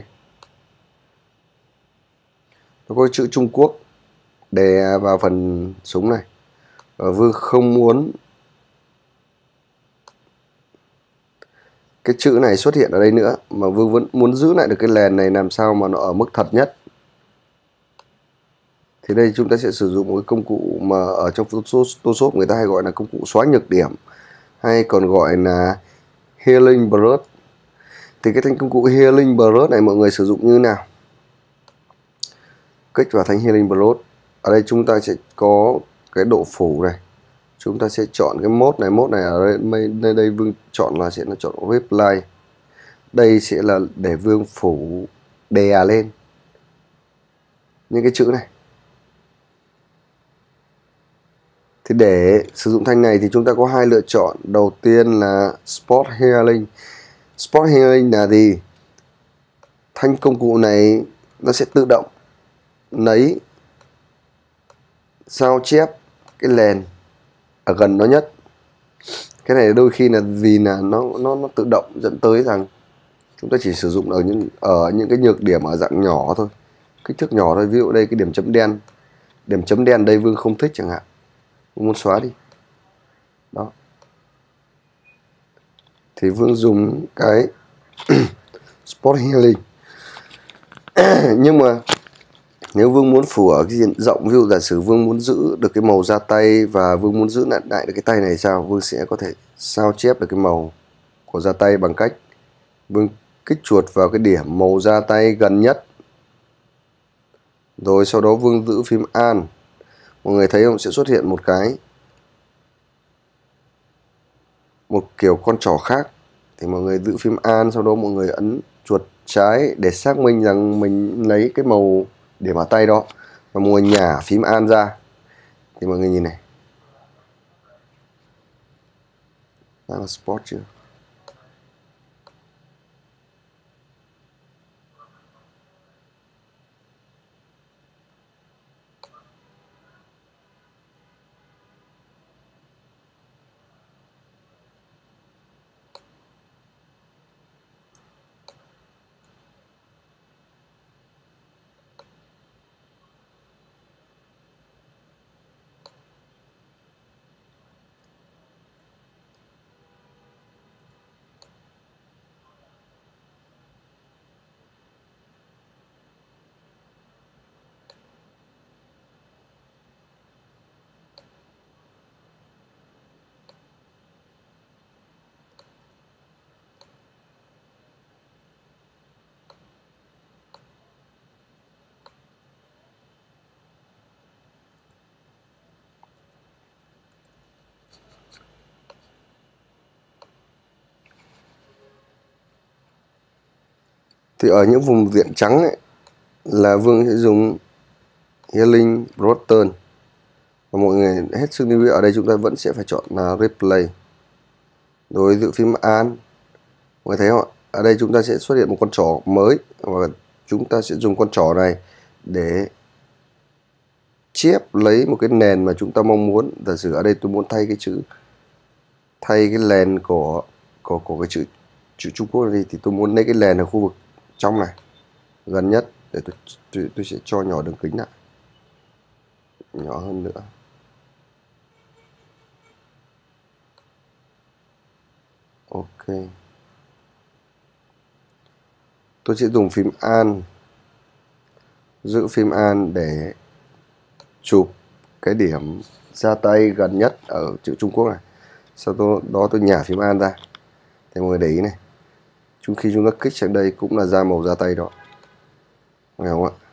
Nó có chữ Trung Quốc đè vào phần súng này. Và Vương không muốn cái chữ này xuất hiện ở đây nữa, mà Vương vẫn muốn giữ lại được cái nền này làm sao mà nó ở mức thật nhất. Thì đây chúng ta sẽ sử dụng một cái công cụ mà ở trong Photoshop người ta hay gọi là công cụ xóa nhược điểm, hay còn gọi là Healing Brush. Thì cái thanh công cụ Healing Brush này mọi người sử dụng như nào? Kích vào thanh Healing Brush. Ở đây chúng ta sẽ có cái độ phủ này. Chúng ta sẽ chọn cái mode này, mode này ở đây, đây, đây Vương chọn là sẽ là chọn Reply. Đây sẽ là để Vương phủ đè lên những cái chữ này. Thì để sử dụng thanh này thì chúng ta có hai lựa chọn. Đầu tiên là Spot Healing. Spot Healing là gì? Thanh công cụ này nó sẽ tự động lấy sao chép cái lèn ở gần nó nhất. Cái này đôi khi là vì là nó nó nó tự động dẫn tới rằng chúng ta chỉ sử dụng ở những ở những cái nhược điểm ở dạng nhỏ thôi, kích thước nhỏ thôi. Ví dụ đây cái điểm chấm đen, điểm chấm đen đây Vương không thích chẳng hạn, Vương muốn xóa đi. Đó. Thì Vương dùng cái Spot Healing. Nhưng mà nếu Vương muốn phủ ở cái diện rộng, ví dụ giả sử Vương muốn giữ được cái màu da tay và Vương muốn giữ lại lại được cái tay này sao, Vương sẽ có thể sao chép được cái màu của da tay bằng cách Vương kích chuột vào cái điểm màu da tay gần nhất. Rồi sau đó Vương giữ phím Alt. Mọi người thấy không, sẽ xuất hiện một cái một kiểu con trỏ khác. Thì mọi người giữ phím Alt, sau đó mọi người ấn chuột trái để xác minh rằng mình lấy cái màu điểm ở tay đó, và mọi người nhả phím Alt ra. Thì mọi người nhìn này, đó là spot chưa? Thì ở những vùng diện trắng ấy, là Vương sẽ dùng Healing Pattern. Và mọi người hết sức lưu ý, ở đây chúng ta vẫn sẽ phải chọn là Replay. Rồi giữ phím Alt. Mọi người thấy không ạ? Ở đây chúng ta sẽ xuất hiện một con trỏ mới, và chúng ta sẽ dùng con trỏ này để chép lấy một cái nền mà chúng ta mong muốn. Giả sử ở đây tôi muốn thay cái chữ, thay cái nền của của của cái chữ chữ Trung Quốc này, thì tôi muốn lấy cái nền ở khu vực trong này gần nhất, để tôi tôi, tôi sẽ cho nhỏ đường kính lại, nhỏ hơn nữa. Ok, tôi sẽ dùng phím Alt, giữ phím Alt để chụp cái điểm ra tay gần nhất ở chữ Trung Quốc này. Sau đó tôi nhả phím Alt ra. Thì mọi người để ý này, chúng khi chúng ta kích sang đây cũng là ra màu da tay đó, phải không ạ?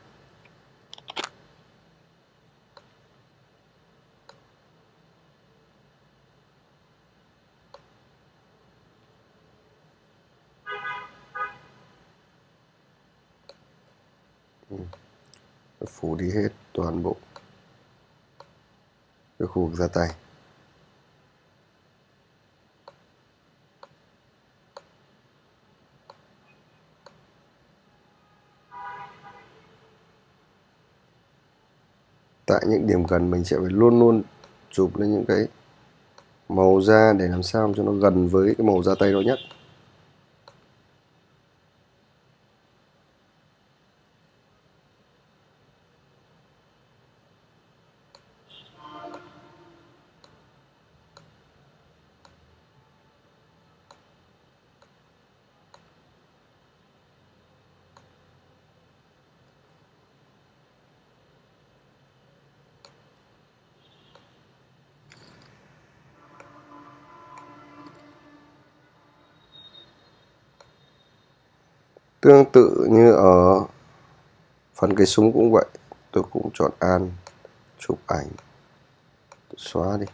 Phủ đi hết toàn bộ cái khu vực da tay. Tại những điểm gần mình sẽ phải luôn luôn chụp lên những cái màu da để làm sao cho nó gần với cái màu da tay đó nhất. Tương tự như ở phần cái súng cũng vậy, tôi cũng chọn Alt, chụp ảnh, xóa đi.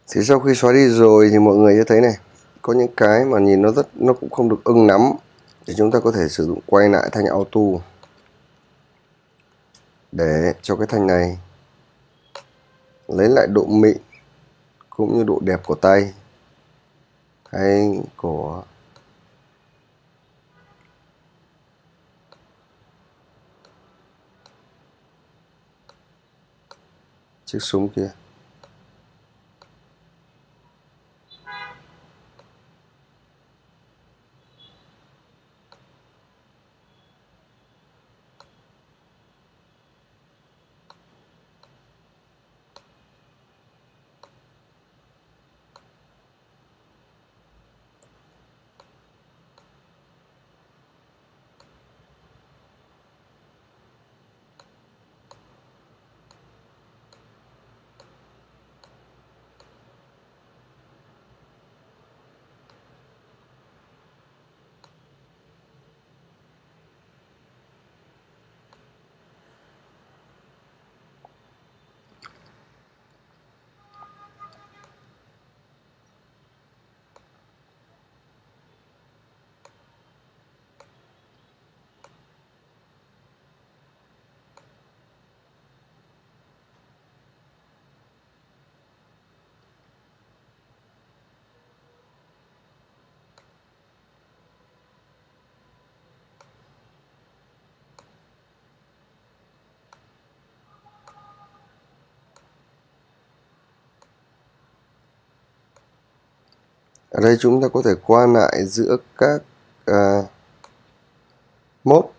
Thì sau khi xóa đi rồi thì mọi người sẽ thấy này, có những cái mà nhìn nó rất nó cũng không được ưng lắm, thì chúng ta có thể sử dụng quay lại thanh auto để cho cái thanh này lấy lại độ mịn cũng như độ đẹp của tay hay của chiếc súng kia. Ở đây chúng ta có thể qua lại giữa các uh, mode.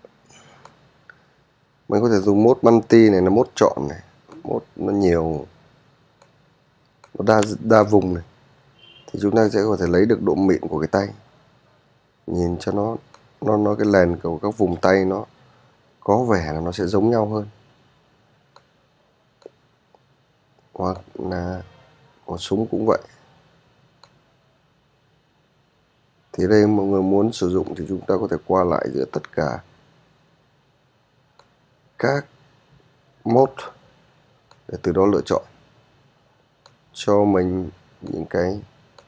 Mình có thể dùng mode multi này là mode chọn này, mode nó nhiều, nó đa đa vùng này, thì chúng ta sẽ có thể lấy được độ mịn của cái tay, nhìn cho nó nó nó cái lền của các vùng tay nó có vẻ là nó sẽ giống nhau hơn. Hoặc là một súng cũng vậy. Thì đây mọi người muốn sử dụng thì chúng ta có thể qua lại giữa tất cả các mode để từ đó lựa chọn cho mình những cái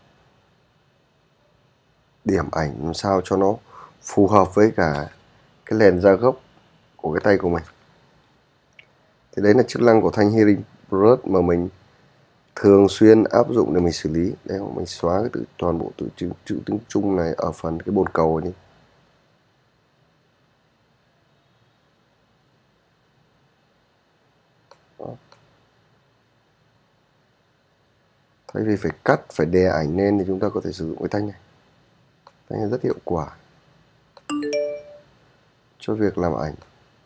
điểm ảnh làm sao cho nó phù hợp với cả cái nền da gốc của cái tay của mình. Thì đấy là chức năng của thanh Hearing Brush mà mình thường xuyên áp dụng để mình xử lý. Đây, mình xóa cái từ, toàn bộ từ chữ, chữ tiếng Trung này ở phần cái bồn cầu này đi. Đó. Thay vì phải cắt, phải đè ảnh lên thì chúng ta có thể sử dụng cái thanh này. Thanh này rất hiệu quả cho việc làm ảnh.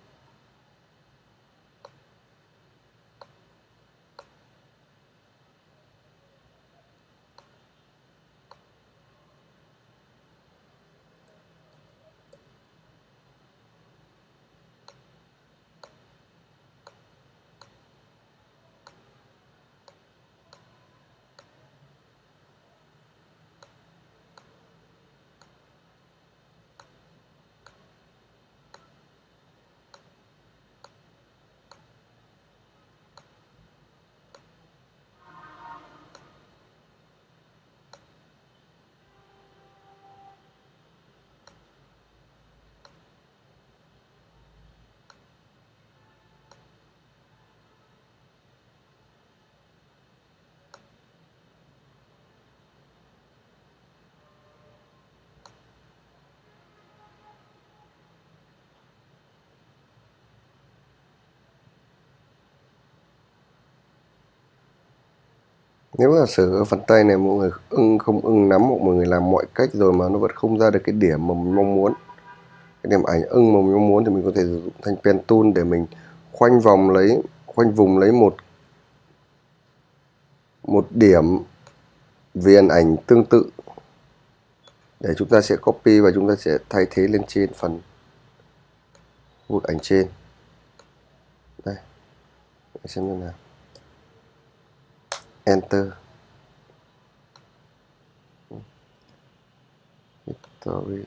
Nếu giả sử ở phần tay này mọi người ưng không ưng lắm, hoặc mọi người làm mọi cách rồi mà nó vẫn không ra được cái điểm mà mình mong muốn, cái điểm ảnh ưng mà mình mong muốn, thì mình có thể sử dụng thanh pen tool để mình khoanh vòng lấy khoanh vùng lấy một một điểm viền ảnh tương tự để chúng ta sẽ copy và chúng ta sẽ thay thế lên trên phần khu vực ảnh trên. Đây, để xem như nào. Enter. History.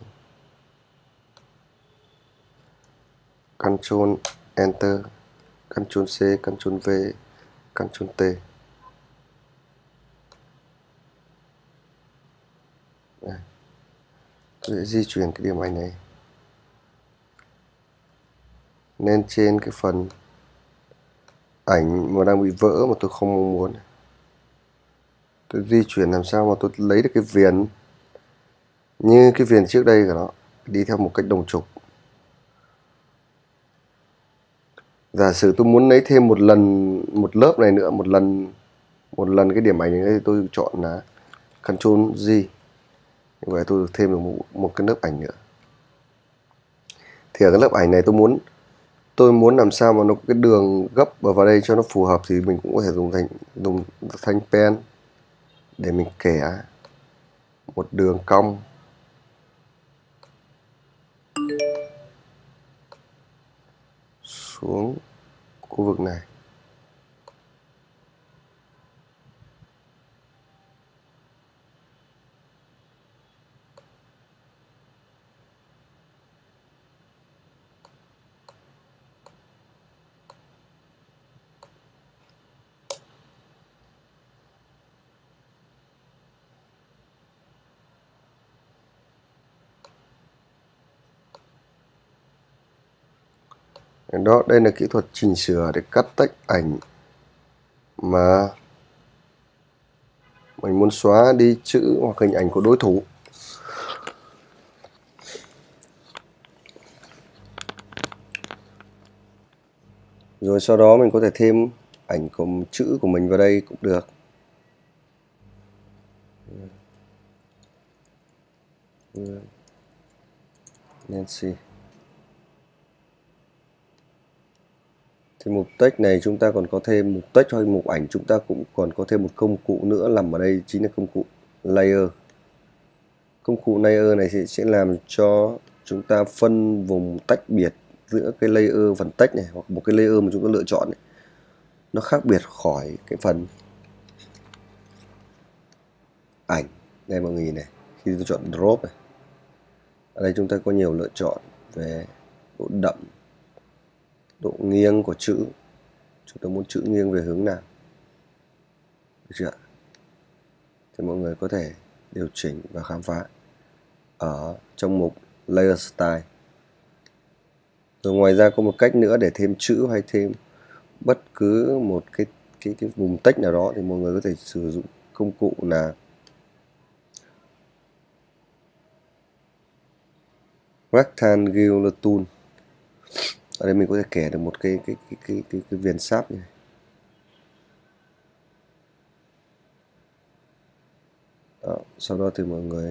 Control Enter, Control C, Control V, Control T. Tôi sẽ di chuyển cái điểm ảnh này lên trên cái phần ảnh mà đang bị vỡ mà tôi không mong muốn. Tôi di chuyển làm sao mà tôi lấy được cái viền như cái viền trước đây của nó, đi theo một cách đồng trục. Giả sử tôi muốn lấy thêm một lần một lớp này nữa, một lần một lần cái điểm ảnh này thì tôi chọn là Ctrl G. Như vậy tôi thêm được một, một cái lớp ảnh nữa. Thì ở cái lớp ảnh này tôi muốn tôi muốn làm sao mà nó có cái đường gấp vào đây cho nó phù hợp, thì mình cũng có thể dùng thành dùng thanh pen để mình kẻ một đường cong xuống khu vực này. Đó, đây là kỹ thuật chỉnh sửa để cắt tách ảnh mà mình muốn xóa đi chữ hoặc hình ảnh của đối thủ. Rồi sau đó mình có thể thêm ảnh của chữ của mình vào đây cũng được. Nancy. Thì mục text này chúng ta còn có thêm mục text hay mục ảnh, chúng ta cũng còn có thêm một công cụ nữa nằm ở đây, chính là công cụ layer. Công cụ layer này thì sẽ làm cho chúng ta phân vùng tách biệt giữa cái layer phần text này hoặc một cái layer mà chúng ta lựa chọn này, nó khác biệt khỏi cái phần ảnh. Đây mọi người nhìn này, khi tôi chọn drop này, ở đây chúng ta có nhiều lựa chọn về độ đậm, độ nghiêng của chữ, chúng ta muốn chữ nghiêng về hướng nào, được chưa? Thì mọi người có thể điều chỉnh và khám phá ở trong mục Layer Style. Rồi ngoài ra có một cách nữa để thêm chữ hay thêm bất cứ một cái cái cái vùng text nào đó, thì mọi người có thể sử dụng công cụ là Rectangular Tool. Ở đây mình có thể kẻ được một cái cái cái cái cái, cái viền sáp như này. Đó, sau đó thì mọi người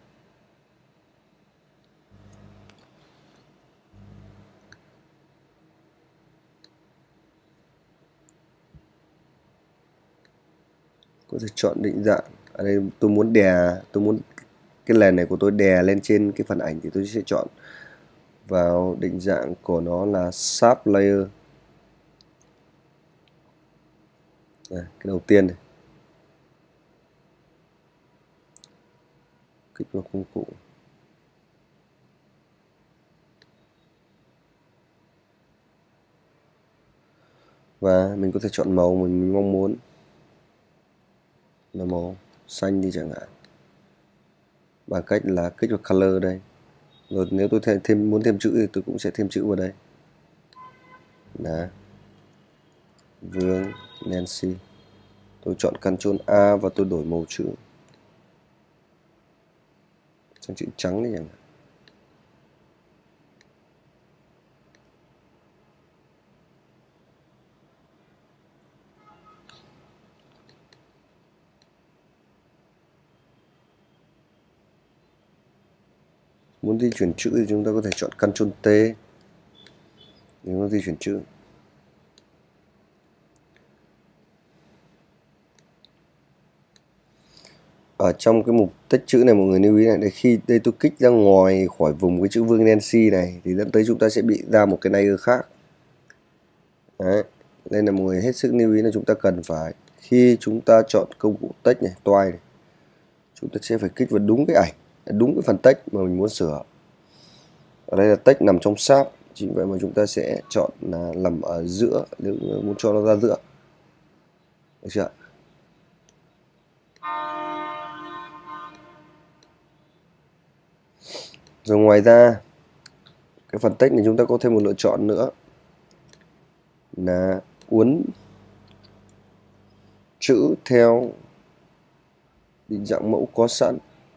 có thể chọn định dạng. Ở đây tôi muốn đè, tôi muốn cái nền này của tôi đè lên trên cái phần ảnh thì tôi sẽ chọn vào định dạng của nó là Sharp Layer. Đây, cái đầu tiên này, kích vào công cụ, và mình có thể chọn màu mình mong muốn, là màu xanh đi chẳng hạn, bằng cách là kích vào Color đây. Rồi nếu tôi thêm, thêm muốn thêm chữ thì tôi cũng sẽ thêm chữ vào đây là Vương Nancy. Tôi chọn Ctrl A và tôi đổi màu chữ sang chữ trắng đi chẳng hạn. Muốn di chuyển chữ thì chúng ta có thể chọn Ctrl T để nó di chuyển chữ. Ở trong cái mục text chữ này mọi người lưu ý này, để khi đây tôi kích ra ngoài khỏi vùng cái chữ Vương Nancy này thì dẫn tới chúng ta sẽ bị ra một cái layer khác. Đấy. Nên là mọi người hết sức lưu ý là chúng ta cần phải, khi chúng ta chọn công cụ text này, toai này, chúng ta sẽ phải kích vào đúng cái ảnh, đúng cái phần text mà mình muốn sửa. Ở đây là text nằm trong Sharp, chính vậy mà chúng ta sẽ chọn là nằm ở giữa nếu muốn cho nó ra giữa. Được chưa? Rồi ngoài ra cái phần text này chúng ta có thêm một lựa chọn nữa là uốn chữ theo định dạng mẫu có sẵn.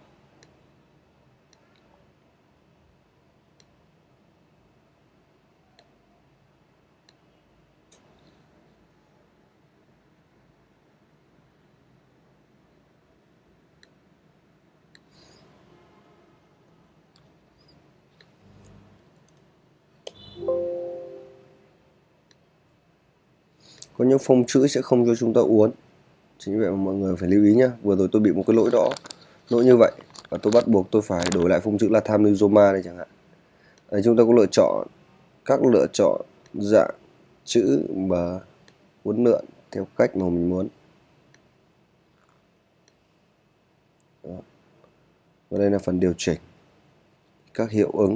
Có những phông chữ sẽ không cho chúng ta uốn. Chính vì vậy mà mọi người phải lưu ý nhé. Vừa rồi tôi bị một cái lỗi đó, lỗi như vậy, và tôi bắt buộc tôi phải đổi lại phông chữ là Times New Roman đây chẳng hạn. Đấy, chúng ta có lựa chọn các lựa chọn dạng chữ và uốn lượn theo cách mà mình muốn. Đó. Và đây là phần điều chỉnh các hiệu ứng.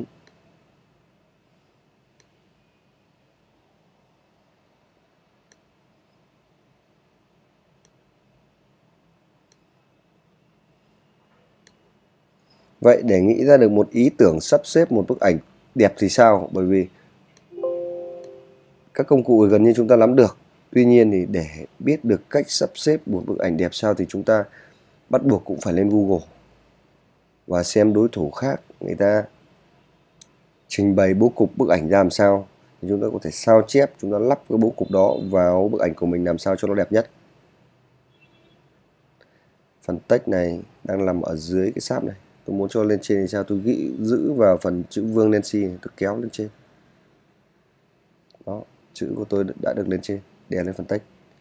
Vậy để nghĩ ra được một ý tưởng sắp xếp một bức ảnh đẹp thì sao? Bởi vì các công cụ gần như chúng ta nắm được. Tuy nhiên thì để biết được cách sắp xếp một bức ảnh đẹp sao thì chúng ta bắt buộc cũng phải lên Google và xem đối thủ khác người ta trình bày bố cục bức ảnh ra làm sao. Thì chúng ta có thể sao chép, chúng ta lắp cái bố cục đó vào bức ảnh của mình làm sao cho nó đẹp nhất. Phần text này đang nằm ở dưới cái sáp này. Tôi muốn cho lên trên thì sao? Tôi ghi giữ vào phần chữ Vương Nancy này, tôi kéo lên trên. Đó, chữ của tôi đã được lên trên, đè lên phần text.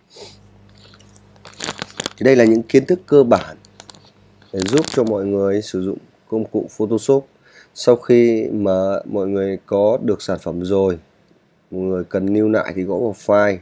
Thì đây là những kiến thức cơ bản để giúp cho mọi người sử dụng công cụ Photoshop. Sau khi mà mọi người có được sản phẩm rồi, mọi người cần lưu lại thì gõ vào file,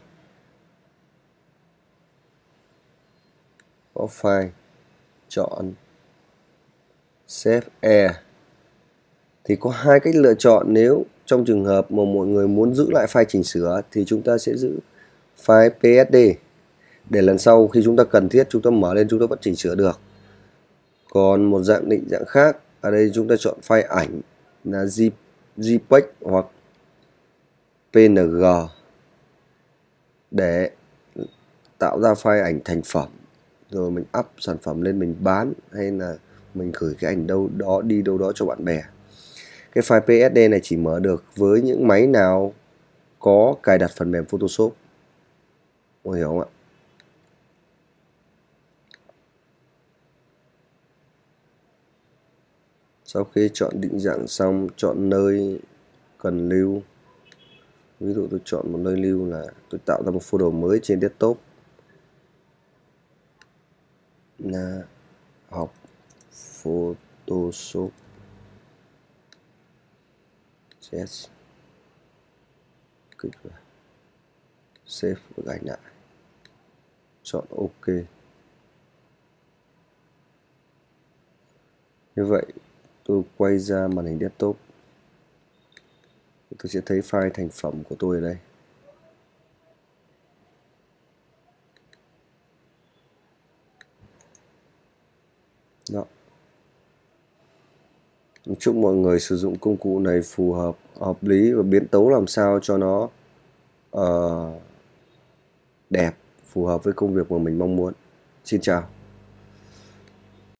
gõ file, chọn Save As. Thì có hai cách lựa chọn. Nếu trong trường hợp mà mọi người muốn giữ lại file chỉnh sửa thì chúng ta sẽ giữ file pê ét đê để lần sau khi chúng ta cần thiết chúng ta mở lên chúng ta vẫn chỉnh sửa được. Còn một dạng định dạng khác, ở đây chúng ta chọn file ảnh là JPEG hoặc pê en giê để tạo ra file ảnh thành phẩm, rồi mình up sản phẩm lên mình bán, hay là mình gửi cái ảnh đâu đó đi đâu đó cho bạn bè. Cái file pê ét đê này chỉ mở được với những máy nào có cài đặt phần mềm Photoshop. Mọi người hiểu không ạ? Sau khi chọn định dạng xong, chọn nơi cần lưu. Ví dụ tôi chọn một nơi lưu là tôi tạo ra một folder mới trên desktop là học Photoshop. Yes. Click vào save bức ảnh lại, chọn OK. Như vậy tôi quay ra màn hình desktop, tôi sẽ thấy file thành phẩm của tôi ở đây. Đó. Chúc mọi người sử dụng công cụ này phù hợp, hợp lý và biến tấu làm sao cho nó uh, đẹp, phù hợp với công việc mà mình mong muốn. Xin chào.